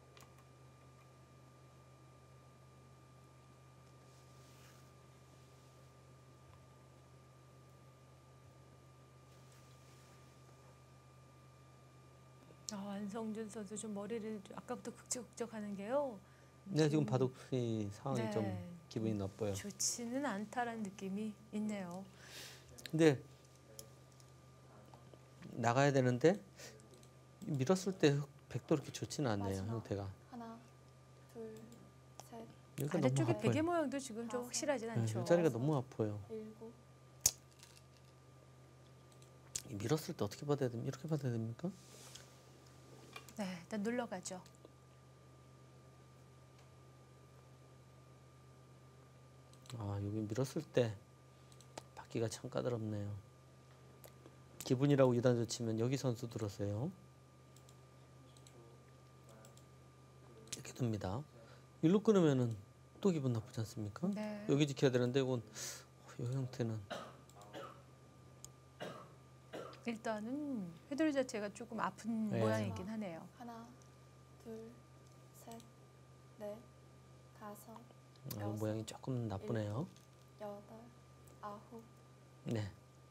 안성준 선수 좀 머리를 아까부터 극적극적하는 게요. 네, 지금 바둑이 상황이 네. 좀 기분이 나빠요. 좋지는 않다라는 느낌이 있네요. 근데 나가야 되는데 밀었을 때 백도 이렇게 좋지는 않네요. 마지막. 형태가. 하나, 둘, 셋, 여기가 너무 아래쪽에 아파요. 베개 모양도 지금 좀 확실하진 네, 않죠. 이 자리가 너무 아파요. 일곱, 밀었을 때 어떻게 받아야 됩니까? 이렇게 받아야 됩니까? 네, 일단 눌러가죠. 아, 여기 밀었을 때 받기가 참 까다롭네요. 기분이라고 2단조 치면 여기 선수 들었어요. 이렇게 됩니다. 일로 끊으면은 또 기분 나쁘지 않습니까? 네. 여기 지켜야 되는데 이건 이 형태는 일단은 헤드를 자체가 조금 아픈 네. 모양이긴 하네요. 하나, 둘, 셋, 넷, 다섯, 아, 모양이 조금 나쁘네요. 여덟, 아홉, 네.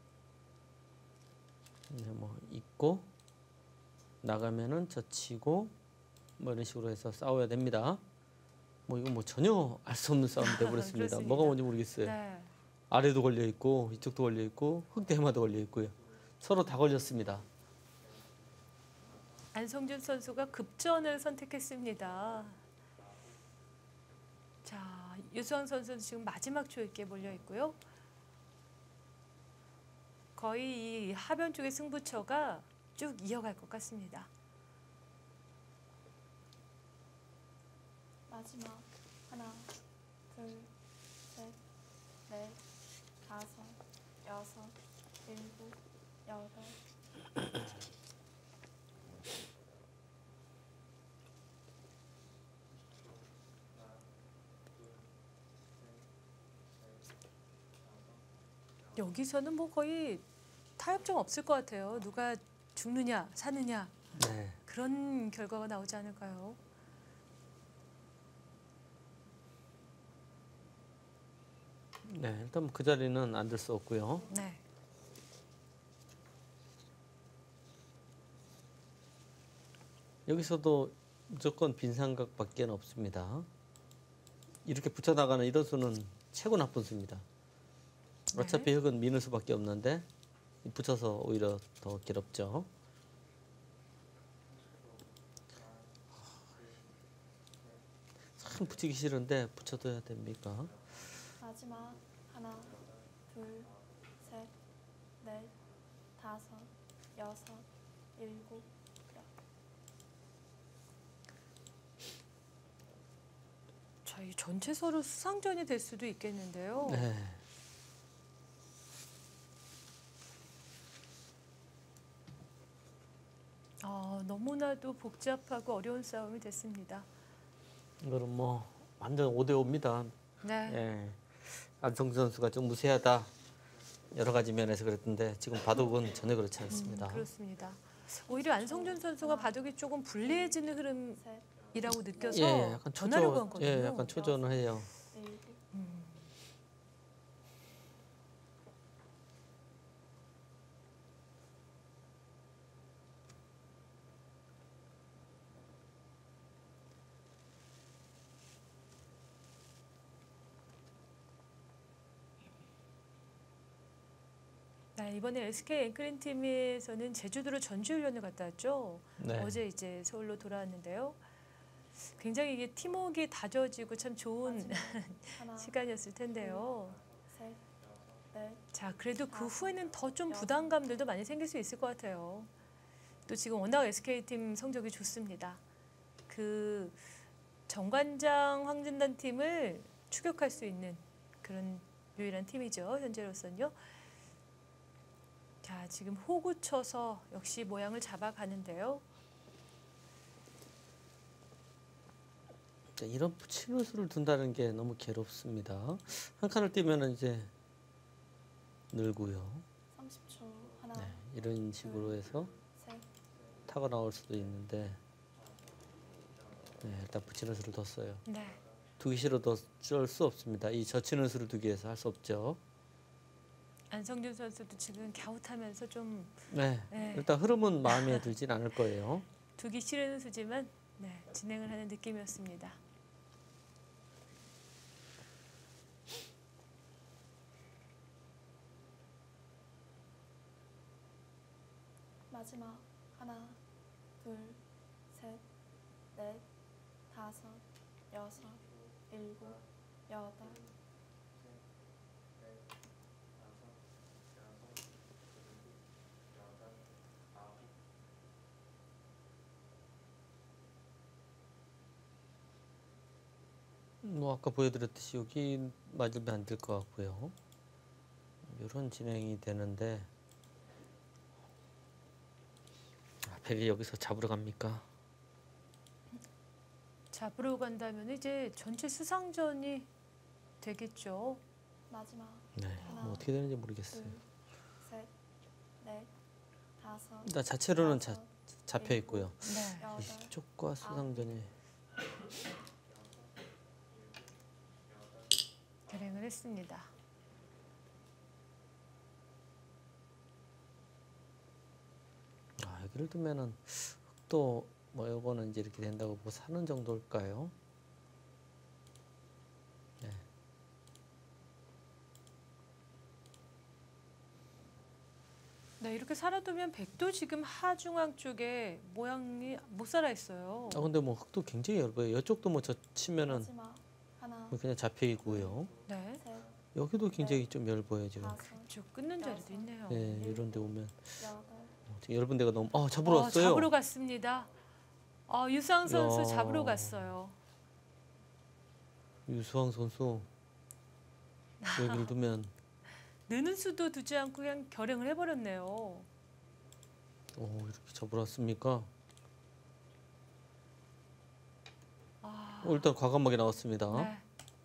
이제 뭐 있고 나가면은 젖히고 뭐 이런 식으로 해서 싸워야 됩니다. 뭐 이거 뭐 전혀 알 수 없는 싸움이 돼버렸습니다. 그렇습니다. 뭐가 뭔지 모르겠어요. 네. 아래도 걸려 있고 이쪽도 걸려 있고 흑대 해마도 걸려 있고요. 서로 다 걸렸습니다. 안성준 선수가 급전을 선택했습니다. 자, 유수환 선수는 지금 마지막 초입기에 몰려 있고요. 거의 이 하변 쪽의 승부처가 쭉 이어갈 것 같습니다. 마지막. 하나, 둘, 셋, 넷, 다섯, 여섯, 일곱, 여덟, 여기서는 뭐 거의 타협점 없을 것 같아요. 누가 죽느냐 사느냐 네. 그런 결과가 나오지 않을까요? 네, 일단 그 자리는 안 될 수 없고요. 네. 여기서도 무조건 빈삼각밖에 없습니다. 이렇게 붙여나가는 이런 수는 최고 나쁜 수입니다. 어차피 흙은 미는 수밖에 없는데 붙여서 오히려 더 괴롭죠. 참 붙이기 싫은데 붙여둬야 됩니까? 마지막. 하나, 둘, 셋, 넷, 다섯, 여섯, 일곱, 자, 이 전체 서로 수상전이 될 수도 있겠는데요. 네. 너무나도 복잡하고 어려운 싸움이 됐습니다. 이거는 뭐 완전 5대5입니다. 네. 예. 안성준 선수가 좀 무세하다 여러 가지 면에서 그랬던데 지금 바둑은 전혀 그렇지 않습니다. 그렇습니다. 오히려 안성준 선수가 바둑이 조금 불리해지는 흐름이라고 느껴서 예, 약간 전화를 초조, 걸었거든요. 예, 약간 초전을 해요. 일곱, 네, 이번에 SK 앵크린 팀에서는 제주도로 전주훈련을 갔다 왔죠. 네. 어제 이제 서울로 돌아왔는데요. 굉장히 이게 팀워크가 다져지고 참 좋은 하나, 시간이었을 텐데요. 셋, 넷, 자, 그래도 그 후에는 더 좀 부담감들도 많이 생길 수 있을 것 같아요. 또 지금 워낙 SK팀 성적이 좋습니다. 그 정관장 황진단 팀을 추격할 수 있는 그런 유일한 팀이죠. 현재로서는요. 자, 지금 호구 쳐서 역시 모양을 잡아가는데요. 이런 붙이는 수를 둔다는 게 너무 괴롭습니다. 한 칸을 뛰면 이제 늘고요. 30초. 하나, 네, 이런 식으로 해서 셋, 타가 나올 수도 있는데 네, 일단 붙이는 수를 뒀어요. 네. 두기 싫어도 어쩔 수 없습니다. 이 젖히는 수를 두기 위해서 할 수 없죠. 안성준 선수도 지금 갸웃하면서 좀 네, 네. 일단 흐름은 마음에 들진 않을 거예요. 두기 싫은 수지만 네, 진행을 하는 느낌이었습니다. 마지막 하나, 둘, 셋, 넷, 다섯, 여섯, 일곱, 여덟, 뭐 아까 보여드렸듯이 여기 맞으면 안 될 것 같고요. 이런 진행이 되는데 백이 여기서 잡으러 갑니까? 잡으러 간다면 이제 전체 수상전이 되겠죠. 마지막 네, 하나, 뭐 어떻게 되는지 모르겠어요. 둘, 셋, 넷, 다섯, 일단 자체로는 여섯, 잡혀 있고요. 네. 여덟, 이쪽과 수상전이 결행을 했습니다. 여기를 두면은 또 뭐 요거는 이제 이렇게 된다고 보고 사는 정도일까요? 네. 네, 이렇게 살아두면 백도 지금 하중앙 쪽에 모양이 못 살아 있어요. 근데 뭐 흙도 굉장히 얇아요. 이쪽도 뭐 저 치면은 마지막 하나, 뭐 그냥 잡혀 있고요. 네. 셋, 여기도 굉장히 좀 얇아요 지금. 다섯, 쭉 끊는 자리도 있네요. 네, 이런 데 오면 여덟, 지금 얇은 데가 너무 잡으러 왔어요. 잡으러 갔습니다. 유상 선수 야. 잡으러 갔어요. 유수왕 선수 여기를 두면 느는 수도 두지 않고 그냥 결행을 해버렸네요. 이렇게 잡으러 왔습니까? 아, 일단 과감하게 나왔습니다. 네.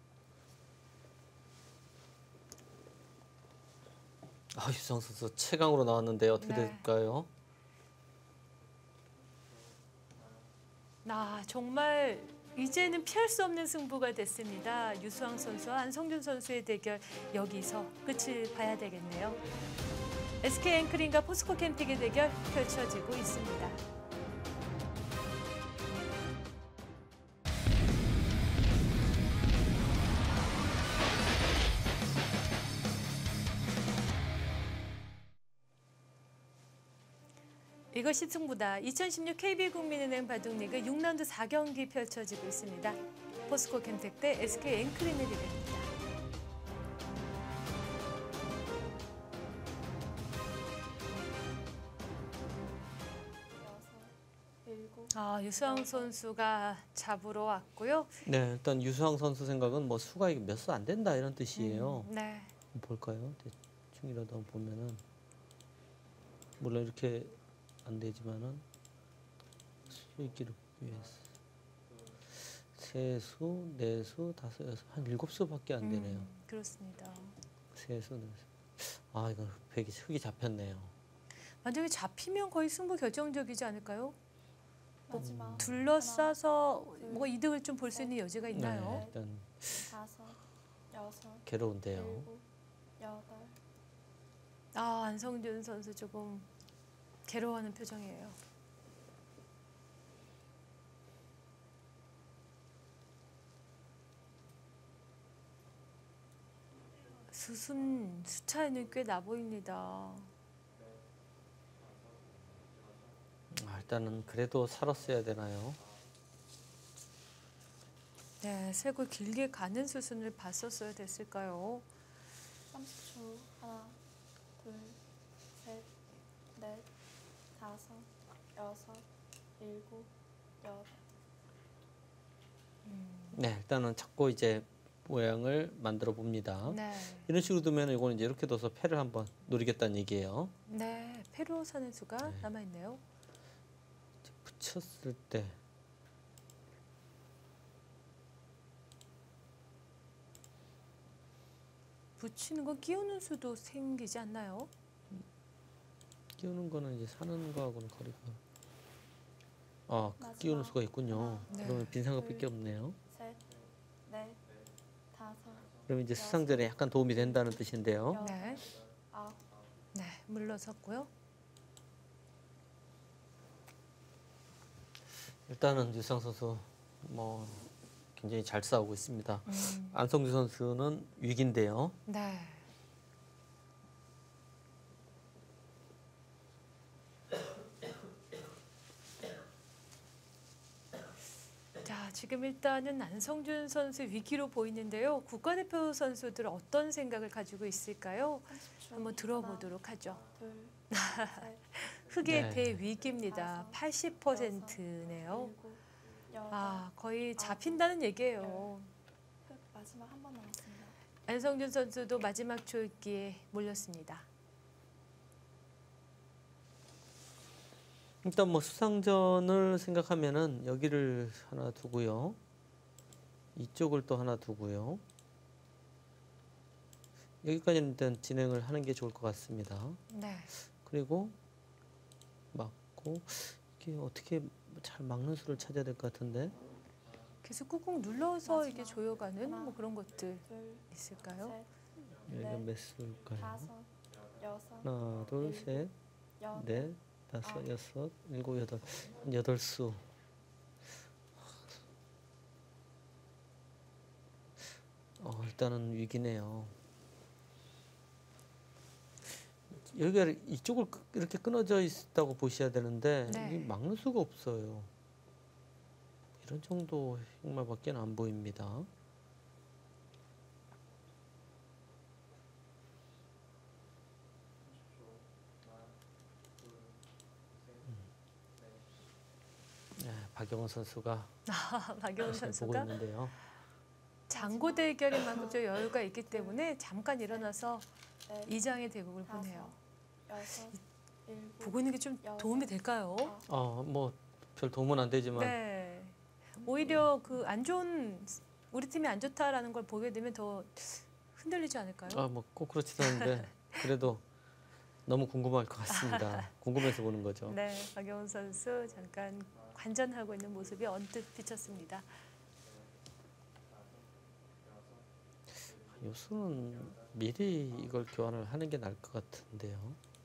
유수왕 선수 최강으로 나왔는데 어떻게 네. 될까요? 정말 이제는 피할 수 없는 승부가 됐습니다. 유수왕 선수와 안성준 선수의 대결 여기서 끝을 봐야 되겠네요. SK 앵크링과 포스코 캠핑의 대결 펼쳐지고 있습니다. 이것이 승부다. 2016 KB국민은행 바둑리그 6라운드 4경기 펼쳐지고 있습니다. 포스코 캠텍 대 SK 앵크링의 대결입니다. 여섯, 일곱, 유수왕 선수가 잡으러 왔고요. 네, 일단 유수왕 선수 생각은 뭐 수가 몇 수 안 된다 이런 뜻이에요. 네. 볼까요? 대충이라도 한번 보면은 물론 이렇게 안 되지만은 수익기를 보기 위해서 세수, 네수, 다섯, 여섯 한 7수밖에 안 되네요. 그렇습니다. 세수, 네수. 이거 흙이 잡혔네요. 만약에 잡히면 거의 승부 결정적이지 않을까요? 마지막 둘러싸서 뭐 이득을 좀 볼 수 있는 여지가 있나요? 네, 일단 다섯, 여섯, 괴로운데요. 일곱, 여덟, 안성준 선수 조금 괴로워하는 표정이에요. 수차이는 꽤 나 보입니다. 일단은 그래도 살았어야 되나요? 네, 세고 길게 가는 수순을 봤었어야 됐을까요? 30초. 하나, 둘, 셋, 넷, 다섯, 여섯, 일곱, 여덟. 네, 일단은 찾고 이제 모양을 만들어 봅니다. 네, 이런 식으로 두면 이거는 이제 이렇게 둬서 패를 한번 노리겠다는 얘기예요. 네, 페루 사는 수가 네. 남아 있네요. 붙였을 때 붙이는 거 끼우는 수도 생기지 않나요? 끼우는 거는 이제 사는 거하고는 거리가 마지막. 끼우는 수가 있군요. 네. 그러면 빈상급밖에 없네요. 셋, 넷, 다섯, 그러면 이제 수상전에 약간 도움이 된다는 뜻인데요. 여덟, 네, 아홉. 네, 물러섰고요. 일단은 유상 선수 뭐 굉장히 잘 싸우고 있습니다. 음, 안성주 선수는 위기인데요. 네. 지금 일단은 안성준 선수 위기로 보이는데요. 국가대표 선수들 어떤 생각을 가지고 있을까요? 30초. 한번 들어보도록 하죠. 하나, 둘, 셋, 흑의 네. 대위기입니다. 80%네요. 일곱, 여덟. 거의 잡힌다는 얘기예요. 흑 마지막 한 번 남았습니다. 안성준 선수도 마지막 초읽기에 몰렸습니다. 일단 뭐 수상전을 생각하면은 여기를 하나 두고요. 이쪽을 또 하나 두고요. 여기까지는 일단 진행을 하는 게 좋을 것 같습니다. 네. 그리고 막고 이게 어떻게 잘 막는 수를 찾아야 될 것 같은데. 계속 꾹꾹 눌러서 마지막. 이게 조여가는 하나, 뭐 그런 것들 둘, 있을까요? 셋, 여기가 네. 몇 수일까요? 다섯, 여섯, 하나, 둘, 일곱, 셋, 여덟. 넷, 다섯, 아홉. 여섯, 일곱, 여덟, 8수. 일단은 위기네요. 여기가 이쪽을 이렇게 끊어져 있다고 보셔야 되는데 네. 이게 막는 수가 없어요. 이런 정도 흑마밖에 안 보입니다. 네, 박영원 선수가 박영훈 열심히 보고 선수가 있는데요. 장고 대결에 만큼 좀 여유가 있기 때문에 잠깐 일어나서 넷, 이장의 대국을 다섯, 보네요. 여섯, 일곱, 보고 있는 게 좀 도움이 될까요? 뭐 별 도움은 안 되지만 네. 오히려 그 안 좋은 우리 팀이 안 좋다라는 걸 보게 되면 더 흔들리지 않을까요? 뭐 꼭 그렇지도 않은데 그래도 너무 궁금할 것 같습니다. 궁금해서 보는 거죠. 네, 박영훈 선수 잠깐 관전하고 있는 모습이 언뜻 비쳤습니다. 요 수는 미리 이걸 교환을 하는 게 나을 것 같은데요.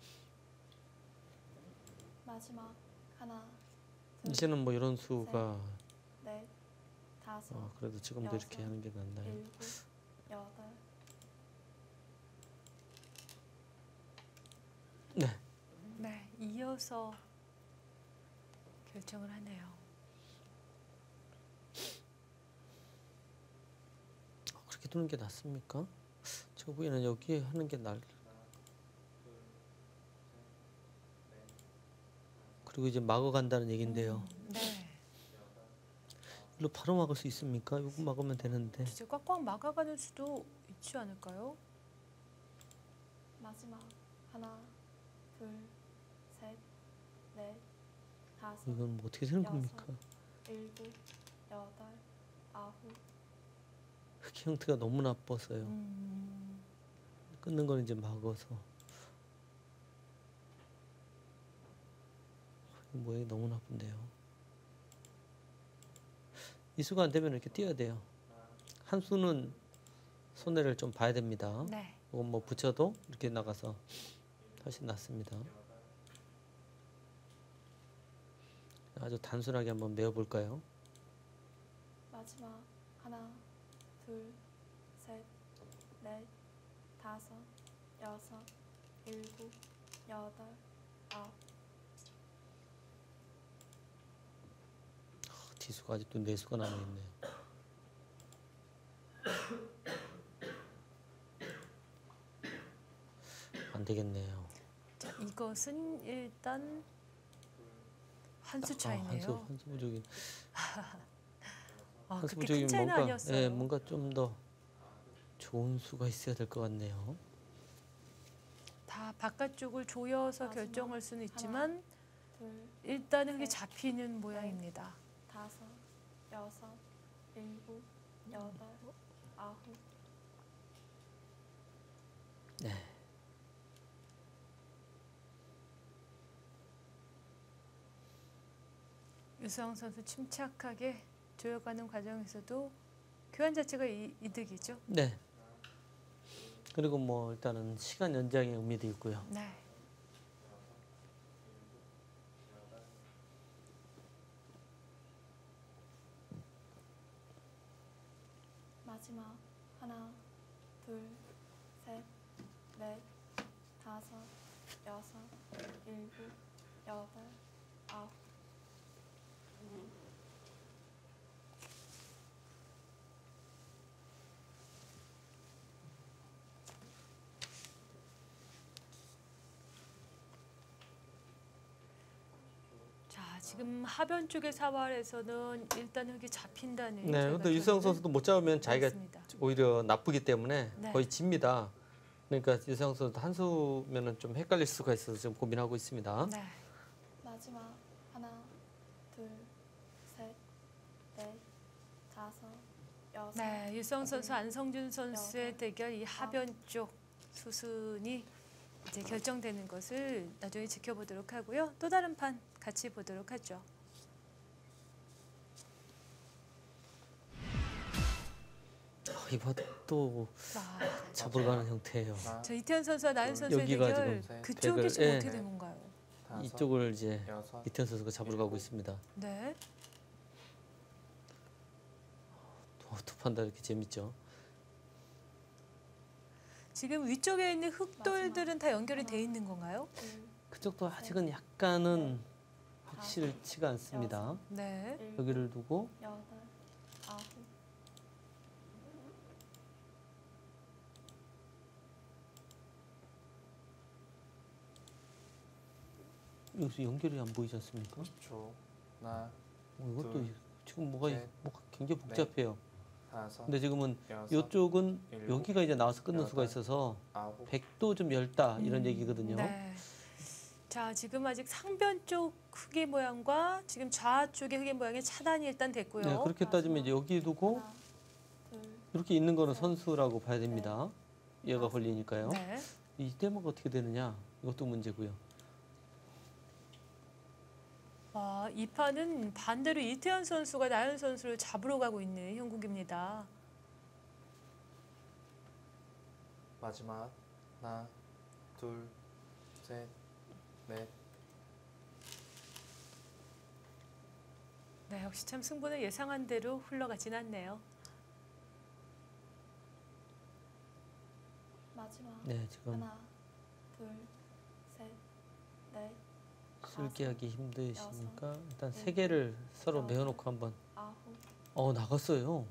마지막 하나, 둘, 이제는 뭐 이런 수가 넷, 다섯, 그래도 지금도 이렇게 여섯, 하는 게 낫나요? 일곱, 여덟. 네, 이어서 결정을 하네요. 그렇게 두는 게 낫습니까? 제가 보기에는 여기 하는 게 날. 그리고 이제 막어 간다는 얘긴데요. 네, 이로 바로 막을 수 있습니까? 이거 막으면 되는데. 이제 꽉꽉 막아가는 수도 있지 않을까요? 마지막 하나, 둘, 셋, 넷, 다섯, 이건 뭐 어떻게 되는 여섯. 겁니까? 일곱, 여덟, 아홉. 흑 형태가 너무 나빠서요. 끊는 건 이제 막어서. 모양이 너무 나쁜데요. 이 수가 안 되면 이렇게 띄어야 돼요. 한 수는 손해를 좀 봐야 됩니다. 네, 이건 뭐 붙여도 이렇게 나가서 훨씬 낫습니다. 아주 단순하게 한번 메워볼까요? 마지막 하나, 둘, 셋, 넷, 다섯, 여섯, 일곱, 여덟, 아홉. 뒤수가 아직도 4수가 남아있네요. 안 되겠네요. 자 이것은 일단 한 수 차이네요. 한수 부족이. 한수 그렇게 큰 부족이 차이는 뭔가 아니었어요. 뭔가 좀 더 좋은 수가 있어야 될 것 같네요. 다 바깥쪽을 조여서 마지막 결정할 수는 있지만 둘, 일단은 그게 셋, 잡히는 모양입니다. 다섯, 여섯, 일곱, 여덟, 아홉. 네. 유수영 선수 침착하게 조여가는 과정에서도 교환 자체가 이득이죠. 네. 그리고 뭐 일단은 시간 연장의 의미도 있고요. 네. 마지막 하나, 둘, 셋, 넷, 다섯, 여섯, 일곱, 여덟, 아홉. 지금 하변 쪽의 사활에서는 일단 흙이 잡힌다는. 네, 결과가 근데 유수영 선수도 못 잡으면 자기가 있습니다. 오히려 나쁘기 때문에 네. 거의 집니다. 그러니까 유수영 선수 한 수면은 좀 헷갈릴 수가 있어서 지금 고민하고 있습니다. 네. 마지막 하나, 둘, 셋, 넷, 다섯, 여섯. 네, 유성 선수 안성준 선수의 대결 이 하변 쪽 수순이 이제 결정되는 것을 나중에 지켜보도록 하고요. 또 다른 판 같이 보도록 하죠. 이번 또 아, 잡으러 가는 형태예요. 하나, 저 이태현 선수와 나연 선수의 여기가 대결 지금 그쪽이 대결, 지금 예. 어떻게 된 건가요? 다섯, 이쪽을 이제 여섯, 이태현 선수가 잡으러 가고 있습니다. 네. 두 판 다 이렇게 재밌죠. 지금 위쪽에 있는 흙돌들은 다 연결이 돼 있는 건가요? 둘, 그쪽도 아직은 약간은 확실치가 않습니다. 네. 일곱, 여기를 두고 여덟, 아홉. 여기서 연결이 안 보이지 않습니까? 10초. 하나, 이것도 둘, 지금 뭐가 셋, 뭐가 굉장히 복잡해요. 다섯, 근데 지금은 여섯, 이쪽은 일곱, 여기가 이제 나와서 끊는 수가 여덟, 있어서 아홉, 100도 좀 열다 이런 얘기거든요. 네. 자, 지금 아직 상변 쪽 흙의 모양과 지금 좌쪽의 흙의 모양의 차단이 일단 됐고요. 네, 그렇게 따지면 이제 여기 두고 하나, 둘, 이렇게 있는 거는 선수라고 봐야 됩니다. 얘가 걸리니까요. 네. 이 대목가 어떻게 되느냐 이것도 문제고요. 아, 이 판은 반대로 이태현 선수가 나연 선수를 잡으러 가고 있는 형국입니다. 마지막. 하나, 둘, 셋, 넷. 네, 역시 참 승부는 예상한 대로 흘러가진 않네요. 마지막 네, 지금 하나, 둘, 셋, 넷, 쓸기하기 힘드시니까 일단 일곱, 세 개를 서로 여덟, 메어놓고 한번. 아홉. 나갔어요.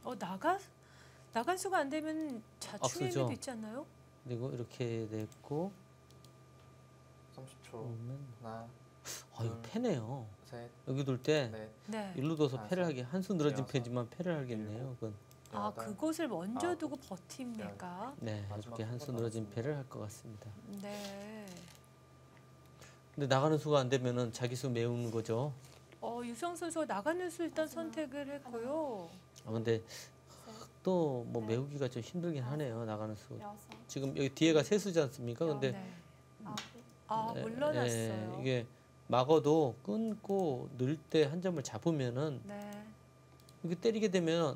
나간 수가 안 되면 자충의 악수죠. 의미도 있지 않나요? 그리고 이렇게 됐고 30초. 그러면 하나, 이거 패네요. 셋, 여기 둘 때 넷, 네. 일로 둬서 다섯, 패를 하게 한 수 늘어진 여섯, 패지만 패를 하겠네요. 그건 아, 여덟, 그곳을 먼저 아홉, 두고 버팁니까? 네 마지막 이렇게 한 수 한번 늘어진 남았습니다. 패를 할 것 같습니다. 네. 근데 나가는 수가 안 되면은 자기 수 메우는 거죠. 유성 선수가 나가는 수 일단 마지막 선택을 했고요. 근데 셋, 또 뭐 네. 메우기가 좀 힘들긴 하네요. 나가는 수. 여섯, 지금 여기 뒤에가 세 수지 않습니까? 근데 네. 아홉. 아, 물러났어요. 이게 막어도 끊고 늘 때 한 점을 잡으면은 네. 이렇게 때리게 되면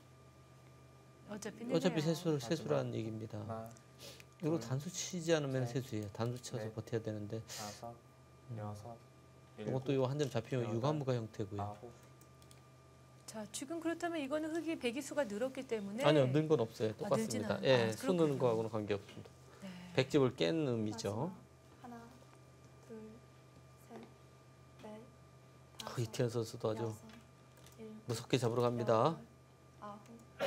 어차피 어차피 세네요. 세수라는 얘기입니다. 하나, 이거 둘, 단수 치지 않으면 셋, 세수예요. 단수 쳐서 넷, 버텨야 되는데 다섯, 음. 여섯, 이것도 이거 한 점 잡히면 여덟, 유가무가 형태고요. 아홉. 자, 지금 그렇다면 이거는 흙이 배기수가 늘었기 때문에 아니요, 는 건 없어요. 늘진 똑같습니다. 않아요. 예, 아, 수 느는 그렇군요. 거하고는 관계없습니다. 네. 백집을 깬 의미죠. 마지막 하나, 둘, 셋, 넷, 다섯, 이태현 선수도 아주 여섯, 일곱, 무섭게 잡으러 갑니다. 여덟, 아홉.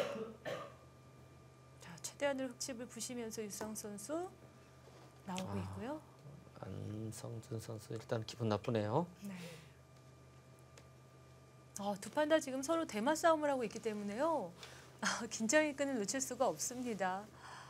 자, 최대한으로 흙집을 부시면서 유성 선수 나오고 있고요. 안성준 선수 일단 기분 나쁘네요. 네. 두 판 다 지금 서로 대마 싸움을 하고 있기 때문에요. 긴장의 끈을 놓칠 수가 없습니다.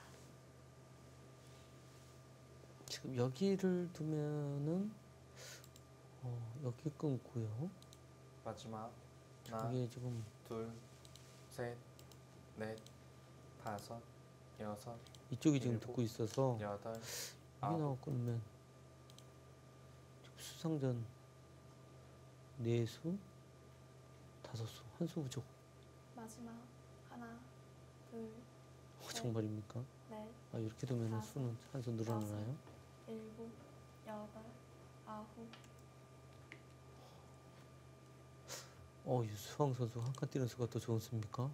지금 여기를 두면은 여기 끊고요. 마지막. 하나, 이게 지금 둘, 셋, 넷, 다섯, 여섯, 이쪽이 지금 일곱, 듣고 있어서 여덟, 여기 아홉. 나와 끊으면 지금 수상전 4수, 5수, 한 수 부족. 마지막 하나, 둘, 정말입니까? 넷, 이렇게 두면은 다섯, 수는 한 수 늘어나나요? 일곱, 여덟, 아홉. 유수왕 선수 한 칸 뛰는 수가 더 좋습니까?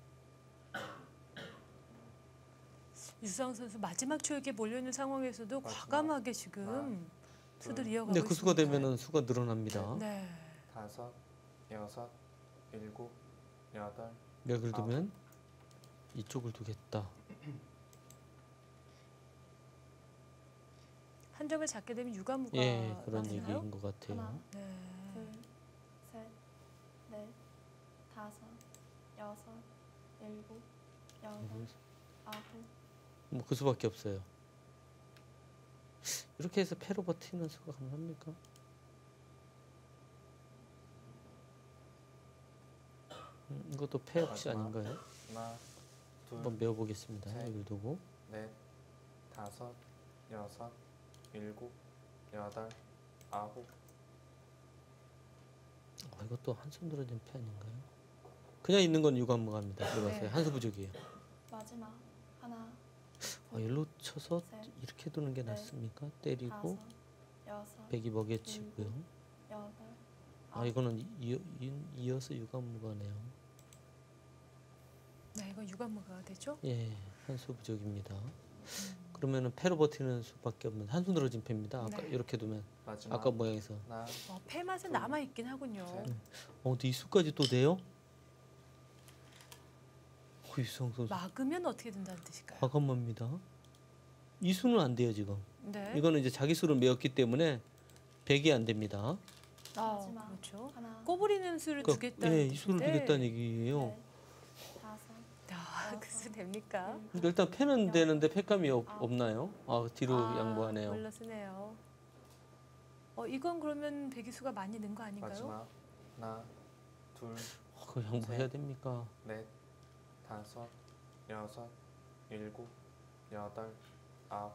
유성 선수 마지막 초역에 몰려있는 상황에서도 마지막. 과감하게 지금 수들 이어가고 근데 그 수가 있습니다. 되면은 수가 늘어납니다. 네. 다섯, 여섯, 일곱, 여덟, 여기를 아홉. 두면 이쪽을 두겠다. 한 점을 잡게 되면 유가무가 예, 그런 나오나요? 얘기인 것 같아요. 하나, 네. 둘, 다섯, 여섯, 일곱, 여덟, 아홉, 뭐 그 수밖에 없어요. 이렇게 해서 패로 버티는 수가 가능합니까? 이것도 패 혹시 마지막. 아닌가요? 하나, 둘, 한번 메워보겠습니다. 셋. 여기 두고. 넷, 다섯, 여섯, 일곱, 여덟, 아홉, 이것도 한숨 들어진 패 아닌가요? 그냥 있는 건 유감무갑니다. 들어가세요. 네. 한수 부족이에요. 마지막 하나, 일로 쳐서 셋, 이렇게 두는 게 넷, 낫습니까? 때리고 다섯, 여섯, 백이 먹여치고요. 여덟, 이거는 이어서 유감무가네요. 네, 이건 유감무가 되죠? 예, 한수 부족입니다. 그러면은 패로 버티는 수밖에 없는 한수 늘어진 패입니다. 아까 네. 이렇게 두면 마지막. 아까 모양에서. 하나, 패 맛은 둘, 남아 있긴 하군요. 셋. 근데 이 수까지 또 돼요? 이수성 선수 막으면 어떻게 된다는 뜻일까요? 과감합니다. 이 수는 안 돼요 지금. 네. 이거는 이제 자기 수를 메웠기 때문에 100이 안 됩니다. 마지막. 그렇죠. 하나, 꼬부리는 수를 그러니까, 주겠다는 예, 이 수를 뜻인데. 주겠다는 얘기예요. 넷, 다섯, 그수 됩니까? 일곱, 그러니까 일단 패는 되는데 패감이 없나요? 뒤로 양보하네요. 물러서네요. 이건 그러면 백이수가 많이 는 거 아닌가요? 마지막. 하나, 둘, 그거 양보해야 됩니까? 넷, 다섯, 여섯, 일곱, 여덟, 아홉,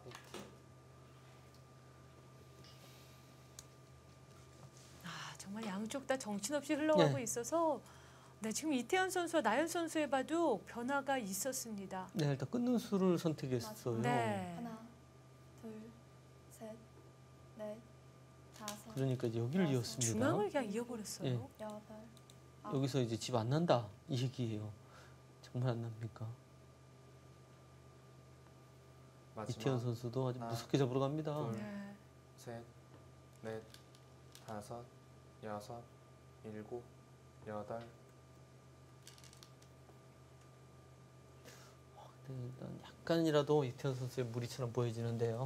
정말 양쪽 다 정신없이 흘러가고 네. 있어서 네, 지금 이태현 선수와 나연 선수에 봐도 변화가 있었습니다. 네, 일단 끊는 수를 선택했어요. 네. 하나, 둘, 셋, 넷, 다섯, 그러니까 이제 여기를 여섯, 이었습니다. 중앙을 그냥 이어버렸어요. 예. 여덟, 아홉, 여기서 이제 집 안 난다 이 얘기예요. 정말 안 납니까? 이태현 마지막. 선수도 아주 하나, 무섭게 잡으러 갑니다. 둘. 네. 셋, 넷, 다섯, 여섯, 일곱, 여덟, 네, 일단 약간이라도 이태현 선수의 무리처럼 보여지는데요.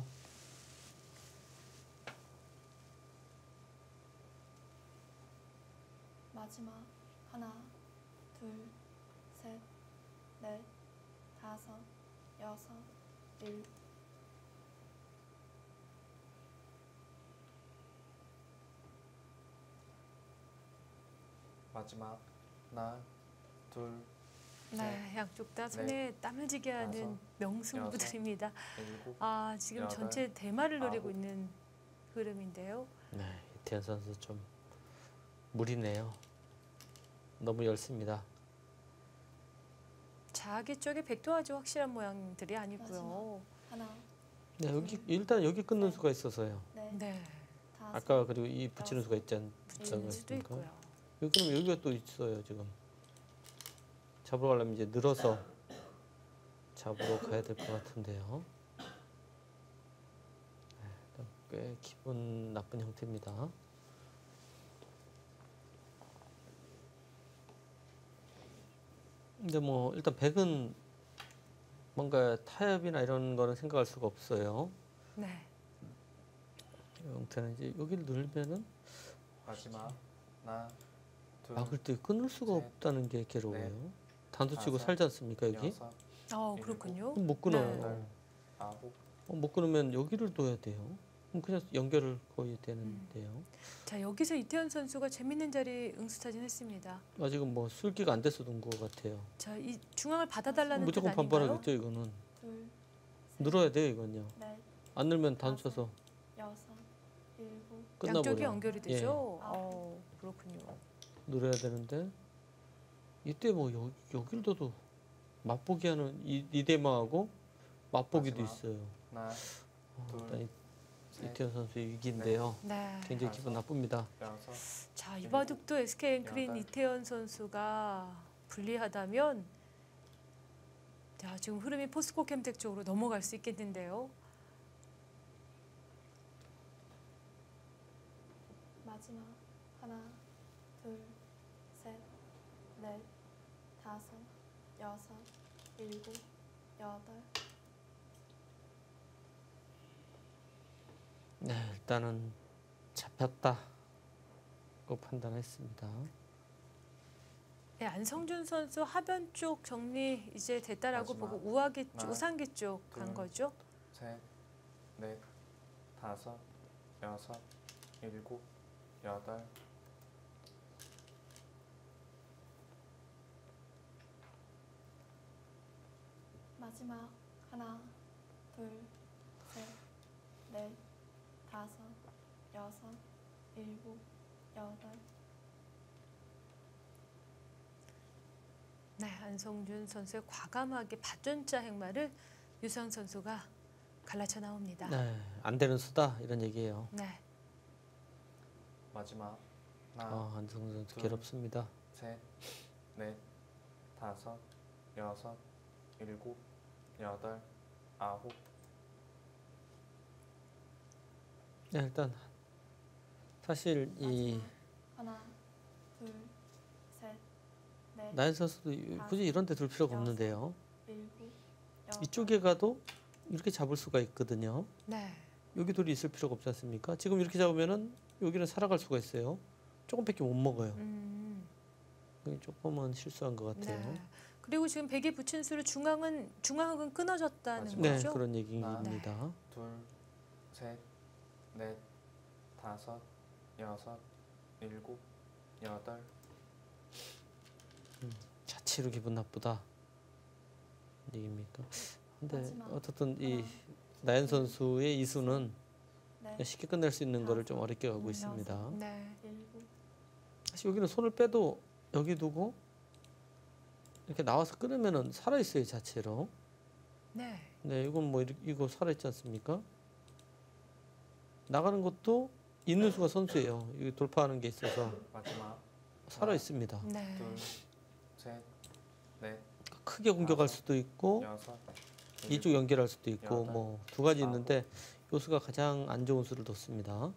마지막 하나, 둘, 셋, 넷, 다섯, 여섯, 일곱, 마지막. 하나, 둘, 네, 양쪽 다 손에 땀을 지게 하는 다섯, 명승부들입니다. 일곱, 지금 여덟, 전체 대마를 노리고 아홉. 있는 흐름인데요. 네, 이태현 선수 좀 무리네요. 너무 얇습니다. 자기 쪽에 백도 아주 확실한 모양들이 아니고요. 하나, 네, 일단 여기 끊는 수가 있어서요. 넷, 네, 다섯, 아까 그리고 이 붙이는 수가 있지 붙이는 수도 않습니까? 있고요. 그럼 여기가 또 있어요 지금. 잡으러 가려면 이제 늘어서 잡으러 가야 될 것 같은데요. 네, 일단 꽤 기분 나쁜 형태입니다. 근데 뭐 일단 백은 뭔가 타협이나 이런 거는 생각할 수가 없어요. 네, 이 형태는 이제 여기를 늘면은 마지막. 하나, 둘, 막을 때 끊을 수가 셋, 없다는 게 괴로워요. 단수 치고 다섯, 살지 않습니까 여기? 여섯, 그렇군요. 그럼 못 끊어요. 네. 아홉, 못 끊으면 여기를 둬야 돼요. 그럼 그냥 연결을 거의 되는데요. 자, 여기서 이태현 선수가 재밌는 자리 응수타진했습니다. 아직은 뭐 술기가 안 돼서 둔 것 같아요. 자, 이 중앙을 받아달라는 뜻 무조건 아닌가요? 반발하겠죠 이거는. 둘, 늘어야 돼요 이건요. 넷, 안 늘면 단수 쳐서 여섯, 일곱, 끝나버려. 양쪽이 연결이 되죠. 예. 그렇군요. 늘어야 되는데 이때 뭐 여기를 둬도 맛보기 하는 이대마하고 맛보기도 마지막. 있어요. 하나, 일단 둘, 셋, 이태현 선수의 위기인데요. 네. 굉장히 기분 나쁩니다. 여섯, 자, 이 바둑도 SK 앵크린 여덟. 이태현 선수가 불리하다면 자, 지금 흐름이 포스코 캠텍 쪽으로 넘어갈 수 있겠는데요. 마지막 하나, 둘, 셋, 넷, 다섯, 여섯, 일곱, 여덟, 네, 일단은 잡혔다고 판단했습니다. 네, 안성준 선수 하변 쪽 정리 이제 됐다라고 마지막. 보고 우하기 쪽, 하나, 우상기 쪽 간 둘, 거죠. 셋, 넷, 다섯, 여섯, 일곱, 여덟, 마지막 하나, 둘, 셋, 넷, 다섯, 여섯, 일곱, 여덟. 네, 안성준 선수의 과감하게 받존자 행마를 유수영 선수가 갈라쳐 나옵니다. 네, 안 되는 수다 이런 얘기예요. 네. 마지막 하나, 안성준 선수 둘. 괴롭습니다. 셋, 넷, 다섯, 여섯, 일곱, 여덟, 아홉. 네, 일단 사실 이 하나, 둘, 셋, 넷, 나연 선수도 굳이 이런 데 둘 필요가 없는데요. 일곱, 여덟. 이쪽에 가도 이렇게 잡을 수가 있거든요. 네. 여기 돌이 있을 필요가 없지 않습니까? 지금 이렇게 잡으면은 여기는 살아갈 수가 있어요. 조금밖에 못 먹어요. 여기 조금은 실수한 것 같아요. 네. 그리고 지금 백이 붙인 수로 중앙은 끊어졌다는 마지막. 네, 거죠. 그런 얘기입니다. 둘, 셋, 넷, 다섯, 여섯, 일곱, 여덟. 자치로 기분 나쁘다 얘기입니까? 근데 마지막. 어떻든 이 하나, 나연 선수의 이수는 넷, 쉽게 끝낼 수 있는 거를 좀 어렵게 가고 있습니다. 네. 일곱. 사실 여기는 손을 빼도 여기 두고 이렇게 나와서 끊으면은 살아 있어요 자체로. 네. 네, 이건 뭐 이거 살아 있지 않습니까? 나가는 것도 있는 수가 선수예요. 이거 돌파하는 게 있어서 마지막 살아 있습니다. 네. 둘, 셋, 넷, 크게 공격할 수도 있고 여섯, 이쪽 연결할 수도 있고 여덟, 뭐 두 가지 있는데 요 수가 가장 안 좋은 수를 뒀습니다.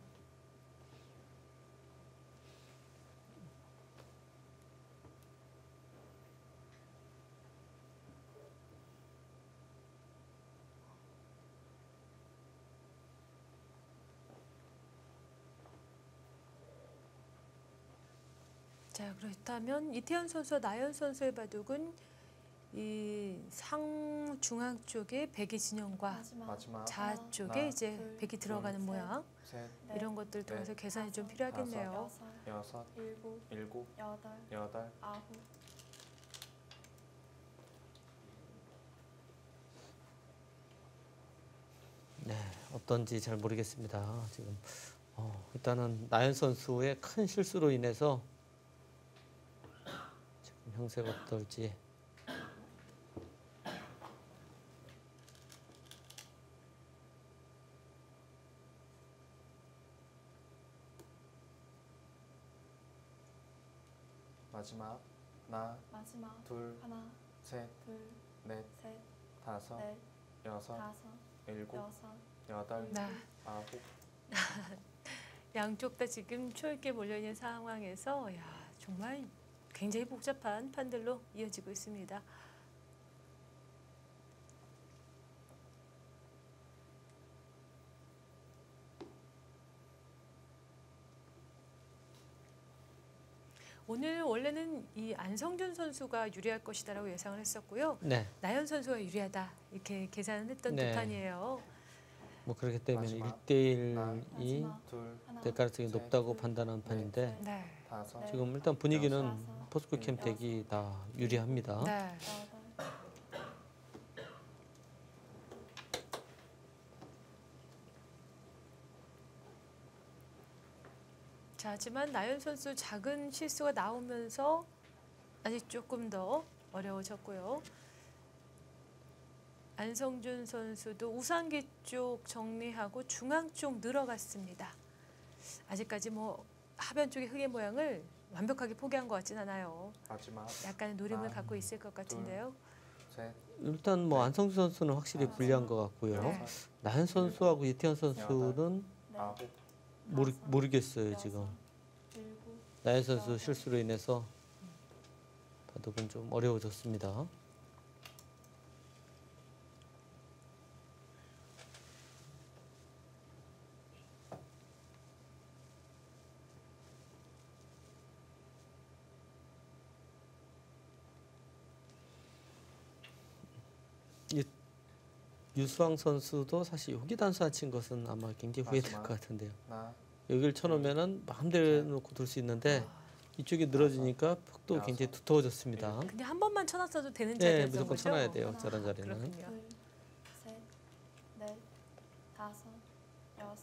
자, 그렇다면 이태현 선수와 나연 선수의 바둑은 이 상중앙 쪽에 백이 진영과 마지막 좌 쪽에 하나, 이제 둘, 백이 들어가는 셋, 모양 셋, 넷, 이런 것들 통해서 계산이 좀 다섯, 필요하겠네요. 여섯, 여섯, 일곱, 일곱, 여덟, 여덟. 아홉. 네, 어떤지 잘 모르겠습니다. 지금 일단은 나연 선수의 큰 실수로 인해서 지금 형세가 어떨지. 마지막 하나, 마지막 둘, 하나, 셋, 둘, 넷, 셋, 다섯, 넷, 여섯, 다섯, 일곱, 여섯. 여덟, 네. 아홉. 양쪽 다 지금 초있게 몰려있는 상황에서 야, 정말 굉장히 복잡한 판들로 이어지고 있습니다. 오늘 원래는 이 안성준 선수가 유리할 것이다라고 예상을 했었고요. 네, 나연 선수가 유리하다 이렇게 계산을 했던 네. 두 판이에요. 뭐 그렇기 때문에 마지막 1대1이 마지막 둘, 하나, 될 가능성이 셋, 높다고 둘, 판단한 판인데 네. 다섯, 네. 지금 일단 분위기는 여섯, 포스코 캠 일곱, 덱이 다 유리합니다. 네. 여덟. 자, 하지만 나연 선수 작은 실수가 나오면서 아직 조금 더 어려워졌고요. 안성준 선수도 우상기 쪽 정리하고 중앙 쪽 늘어갔습니다. 아직까지 뭐 하변 쪽의 흙의 모양을 완벽하게 포기한 것 같진 않아요. 마지막 약간의 노림을 하나, 갖고 있을 것 같은데요. 셋, 일단 뭐 안성주 선수는 확실히 불리한 것 같고요. 네. 여섯, 나연 선수하고 이태현 선수는 넷, 아홉. 모르겠어요 여섯, 지금. 일곱, 나연 선수 실수로 인해서 바둑은 좀 어려워졌습니다. 유수왕 선수도 사실 여기 단수 안 친 것은 아마 굉장히 후회될 마지막. 것 같은데요. 하나, 여기를 쳐놓으면은 마음대로 놓고 둘 수 있는데 이쪽이 늘어지니까 폭도 여섯, 굉장히 두터워졌습니다. 근데 한 번만 쳐놨어도 되는 네, 자리였던 무조건 거죠? 쳐놔야 돼요. 하나, 저런 자리는. 그렇군요. 둘, 셋, 넷, 다섯, 여섯.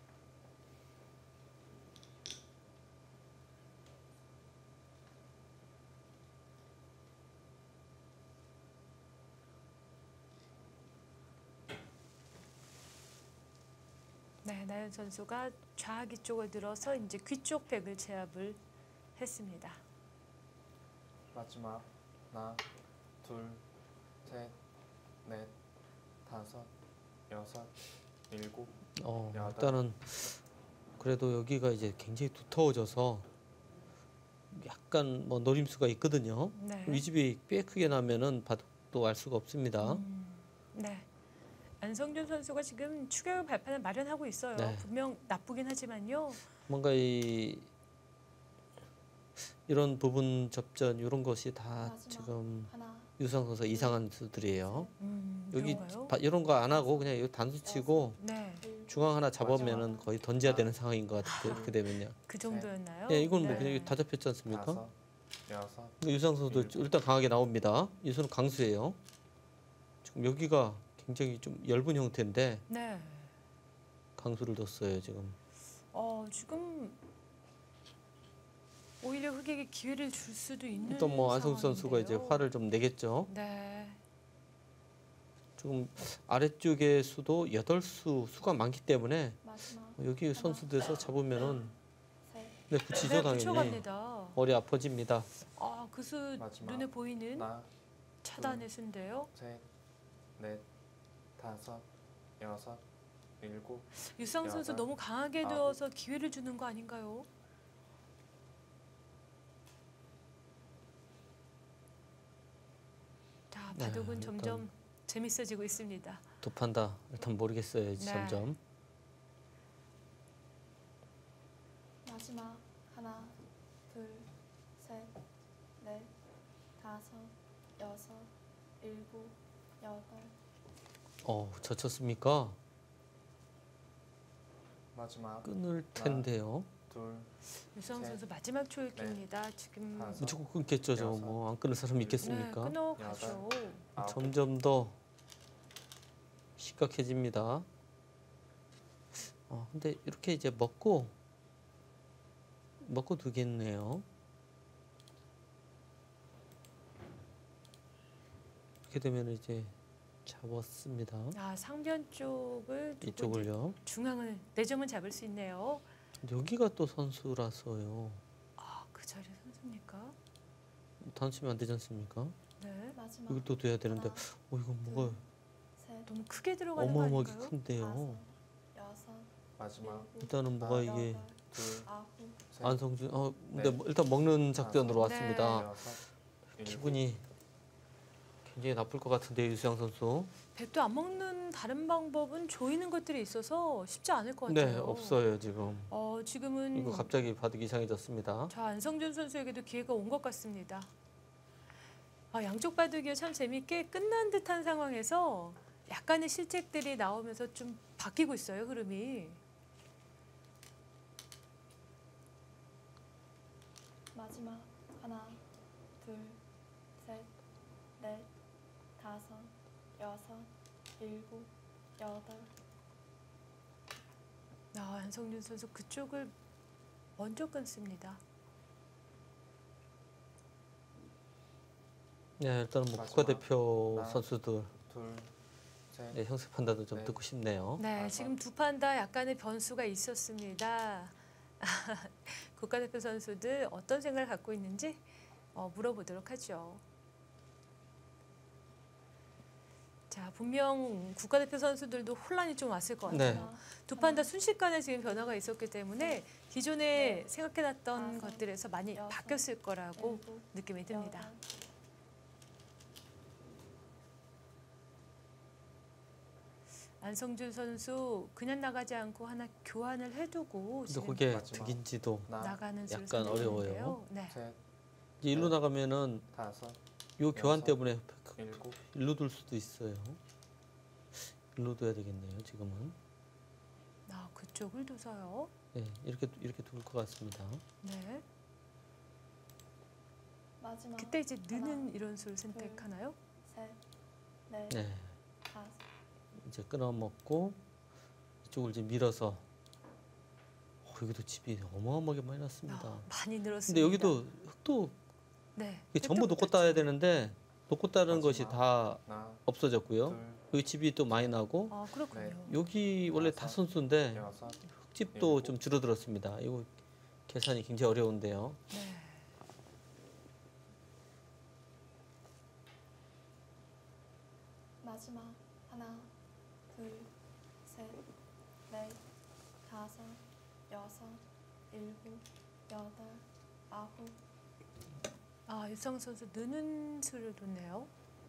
네, 나연 선수가 좌귀 쪽을 들어서 이제 귀 쪽 백을 제압을 했습니다. 마지막. 하나, 둘, 셋, 넷, 다섯, 여섯, 일곱, 여덟. 일단은 그래도 여기가 이제 굉장히 두터워져서 약간 뭐 노림수가 있거든요. 네. 위집이 꽤 크게 나면은 바둑도 알 수가 없습니다. 네. 안성준 선수가 지금 추격 발판을 마련하고 있어요. 네. 분명 나쁘긴 하지만요. 뭔가 이런 부분 접전 이런 것이 다 마지막. 지금 하나, 유수왕 선수 이상한 수들이에요. 여기 여기 이런 거 안 하고 그냥 이거 단수 치고 네. 둘, 중앙 하나 잡으면은 거의 던져야 되는 상황인 것 같아요. 그렇게 되면요. 그 정도였나요? 네, 이건 뭐 네. 그냥 다 잡혔지 않습니까? 다섯, 여섯, 유수왕 선수도 일단 강하게 나옵니다. 유수는 강수예요. 지금 여기가 굉장히 좀 엷은 형태인데 네. 강수를 뒀어요 지금. 지금 오히려 흑에게 기회를 줄 수도 있는 또 뭐 안성수 선수가 이제 상황인데요. 화를 좀 내겠죠. 네. 지금 아래쪽에 수도 8수 수가 많기 때문에 마지막. 여기 선수들에서 잡으면은 셋, 네, 붙이죠 네, 당연히. 붙여갑니다. 머리 아파집니다. 그 수 마지막. 눈에 보이는 하나, 차단의 수인데요. 셋, 넷, 다섯, 여섯, 일곱. 유상 선수 여덟, 너무 강하게 아홉. 두어서 기회를 주는 거 아닌가요? 자, 네, 바둑은 일단 점점 재밌어지고 있습니다. 두 판다. 일단 모르겠어요. 이제 네. 점점. 마지막. 하나, 둘, 셋, 넷, 다섯, 여섯, 일곱, 여덟. 젖혔습니까? 마지막. 끊을 텐데요. 둘, 유상 셋, 선수 마지막 초읽기입니다. 지금 다섯, 무조건 끊겠죠. 저 여섯, 뭐 안 끊을 사람 일곱. 네, 있겠습니까? 끊어가죠. 아홉. 점점 더 심각해집니다. 근데 이렇게 이제 먹고 두겠네요. 이렇게 되면 이제 잡았습니다. 상변 쪽을 두고 이쪽을요. 이제 중앙을 내점은 잡을 수 있네요. 여기가 또 선수라서요. 그 자리 선수입니까? 단수면 안 되지 않습니까? 네. 마지막. 이걸 또 돼야 되는데, 하나, 이건 뭐가 셋, 너무 크게 들어가는 거 어마어마하게 아닌가요? 큰데요. 다섯, 여섯, 마지막. 일곱, 일단은 뭐가 이게 여덟, 둘, 아홉. 셋, 안성준, 근데 네. 일단 먹는 작전으로 다섯, 왔습니다. 여섯, 일곱. 기분이 굉장히 나쁠 것 같은데 유수양 선수. 백도 안 먹는 다른 방법은 조이는 것들이 있어서 쉽지 않을 것 네, 같아요. 없어요 지금. 지금은 이거 갑자기 바둑이 이상해졌습니다. 안성준 선수에게도 기회가 온 것 같습니다. 양쪽 바둑이 참 재밌게 끝난 듯한 상황에서 약간의 실책들이 나오면서 좀 바뀌고 있어요, 흐름이. 마지막. 하나, 둘, 셋, 넷, 다섯, 여섯, 일곱, 여덟. 안성준 선수 그쪽을 먼저 끊습니다. 네, 일단은 뭐 마지막. 국가대표 하나. 선수들 둘, 셋, 네, 형세 판단도 좀 네. 듣고 싶네요. 네, 아하. 지금 두 판 다 약간의 변수가 있었습니다. 국가대표 선수들 어떤 생각을 갖고 있는지 물어보도록 하죠. 자, 분명 국가대표 선수들도 혼란이 좀 왔을 것 같아요. 네. 하나, 두 판 다 순식간에 지금 변화가 있었기 때문에 기존에 네. 생각해놨던 다섯, 것들에서 많이 여섯, 바뀌었을 거라고 일곱, 느낌이 듭니다. 여덟. 안성준 선수 그냥 나가지 않고 하나 교환을 해두고 근데 지금 그게 마지막. 득인지도 하나, 나가는 수를 약간 선택했는데요. 어려워요. 네. 셋, 이제 일로 네. 나가면은 다섯, 요 교환 여섯, 때문에 일곱, 일로 둘 수도 있어요. 일로 둬야 되겠네요. 지금은. 아, 그쪽을 둬서요. 네, 이렇게 둘 것 같습니다. 네. 마지막 그때 이제 느는 이런 수를 선택하나요? 셋, 넷, 네, 다섯. 이제 끊어먹고 이쪽을 이제 밀어서. 여기도 집이 어마어마하게 많이 났습니다. 많이 늘었습니다. 근데 여기도 흙도 네. 이게 전부 놓고 따야 되는데 놓고 따는 것이 마지막. 다 하나, 없어졌고요. 둘, 여기 집이 또 많이 나고 아, 그렇군요. 네. 여기 원래 다섯, 다선수인데 여섯, 흙집도 일곱. 좀 줄어들었습니다. 이거 계산이 굉장히 어려운데요. 네. 마지막 하나, 둘, 셋, 넷, 다섯, 여섯, 일곱, 여덟, 아홉. 아, 유성 선수 느는 수를 뒀네요.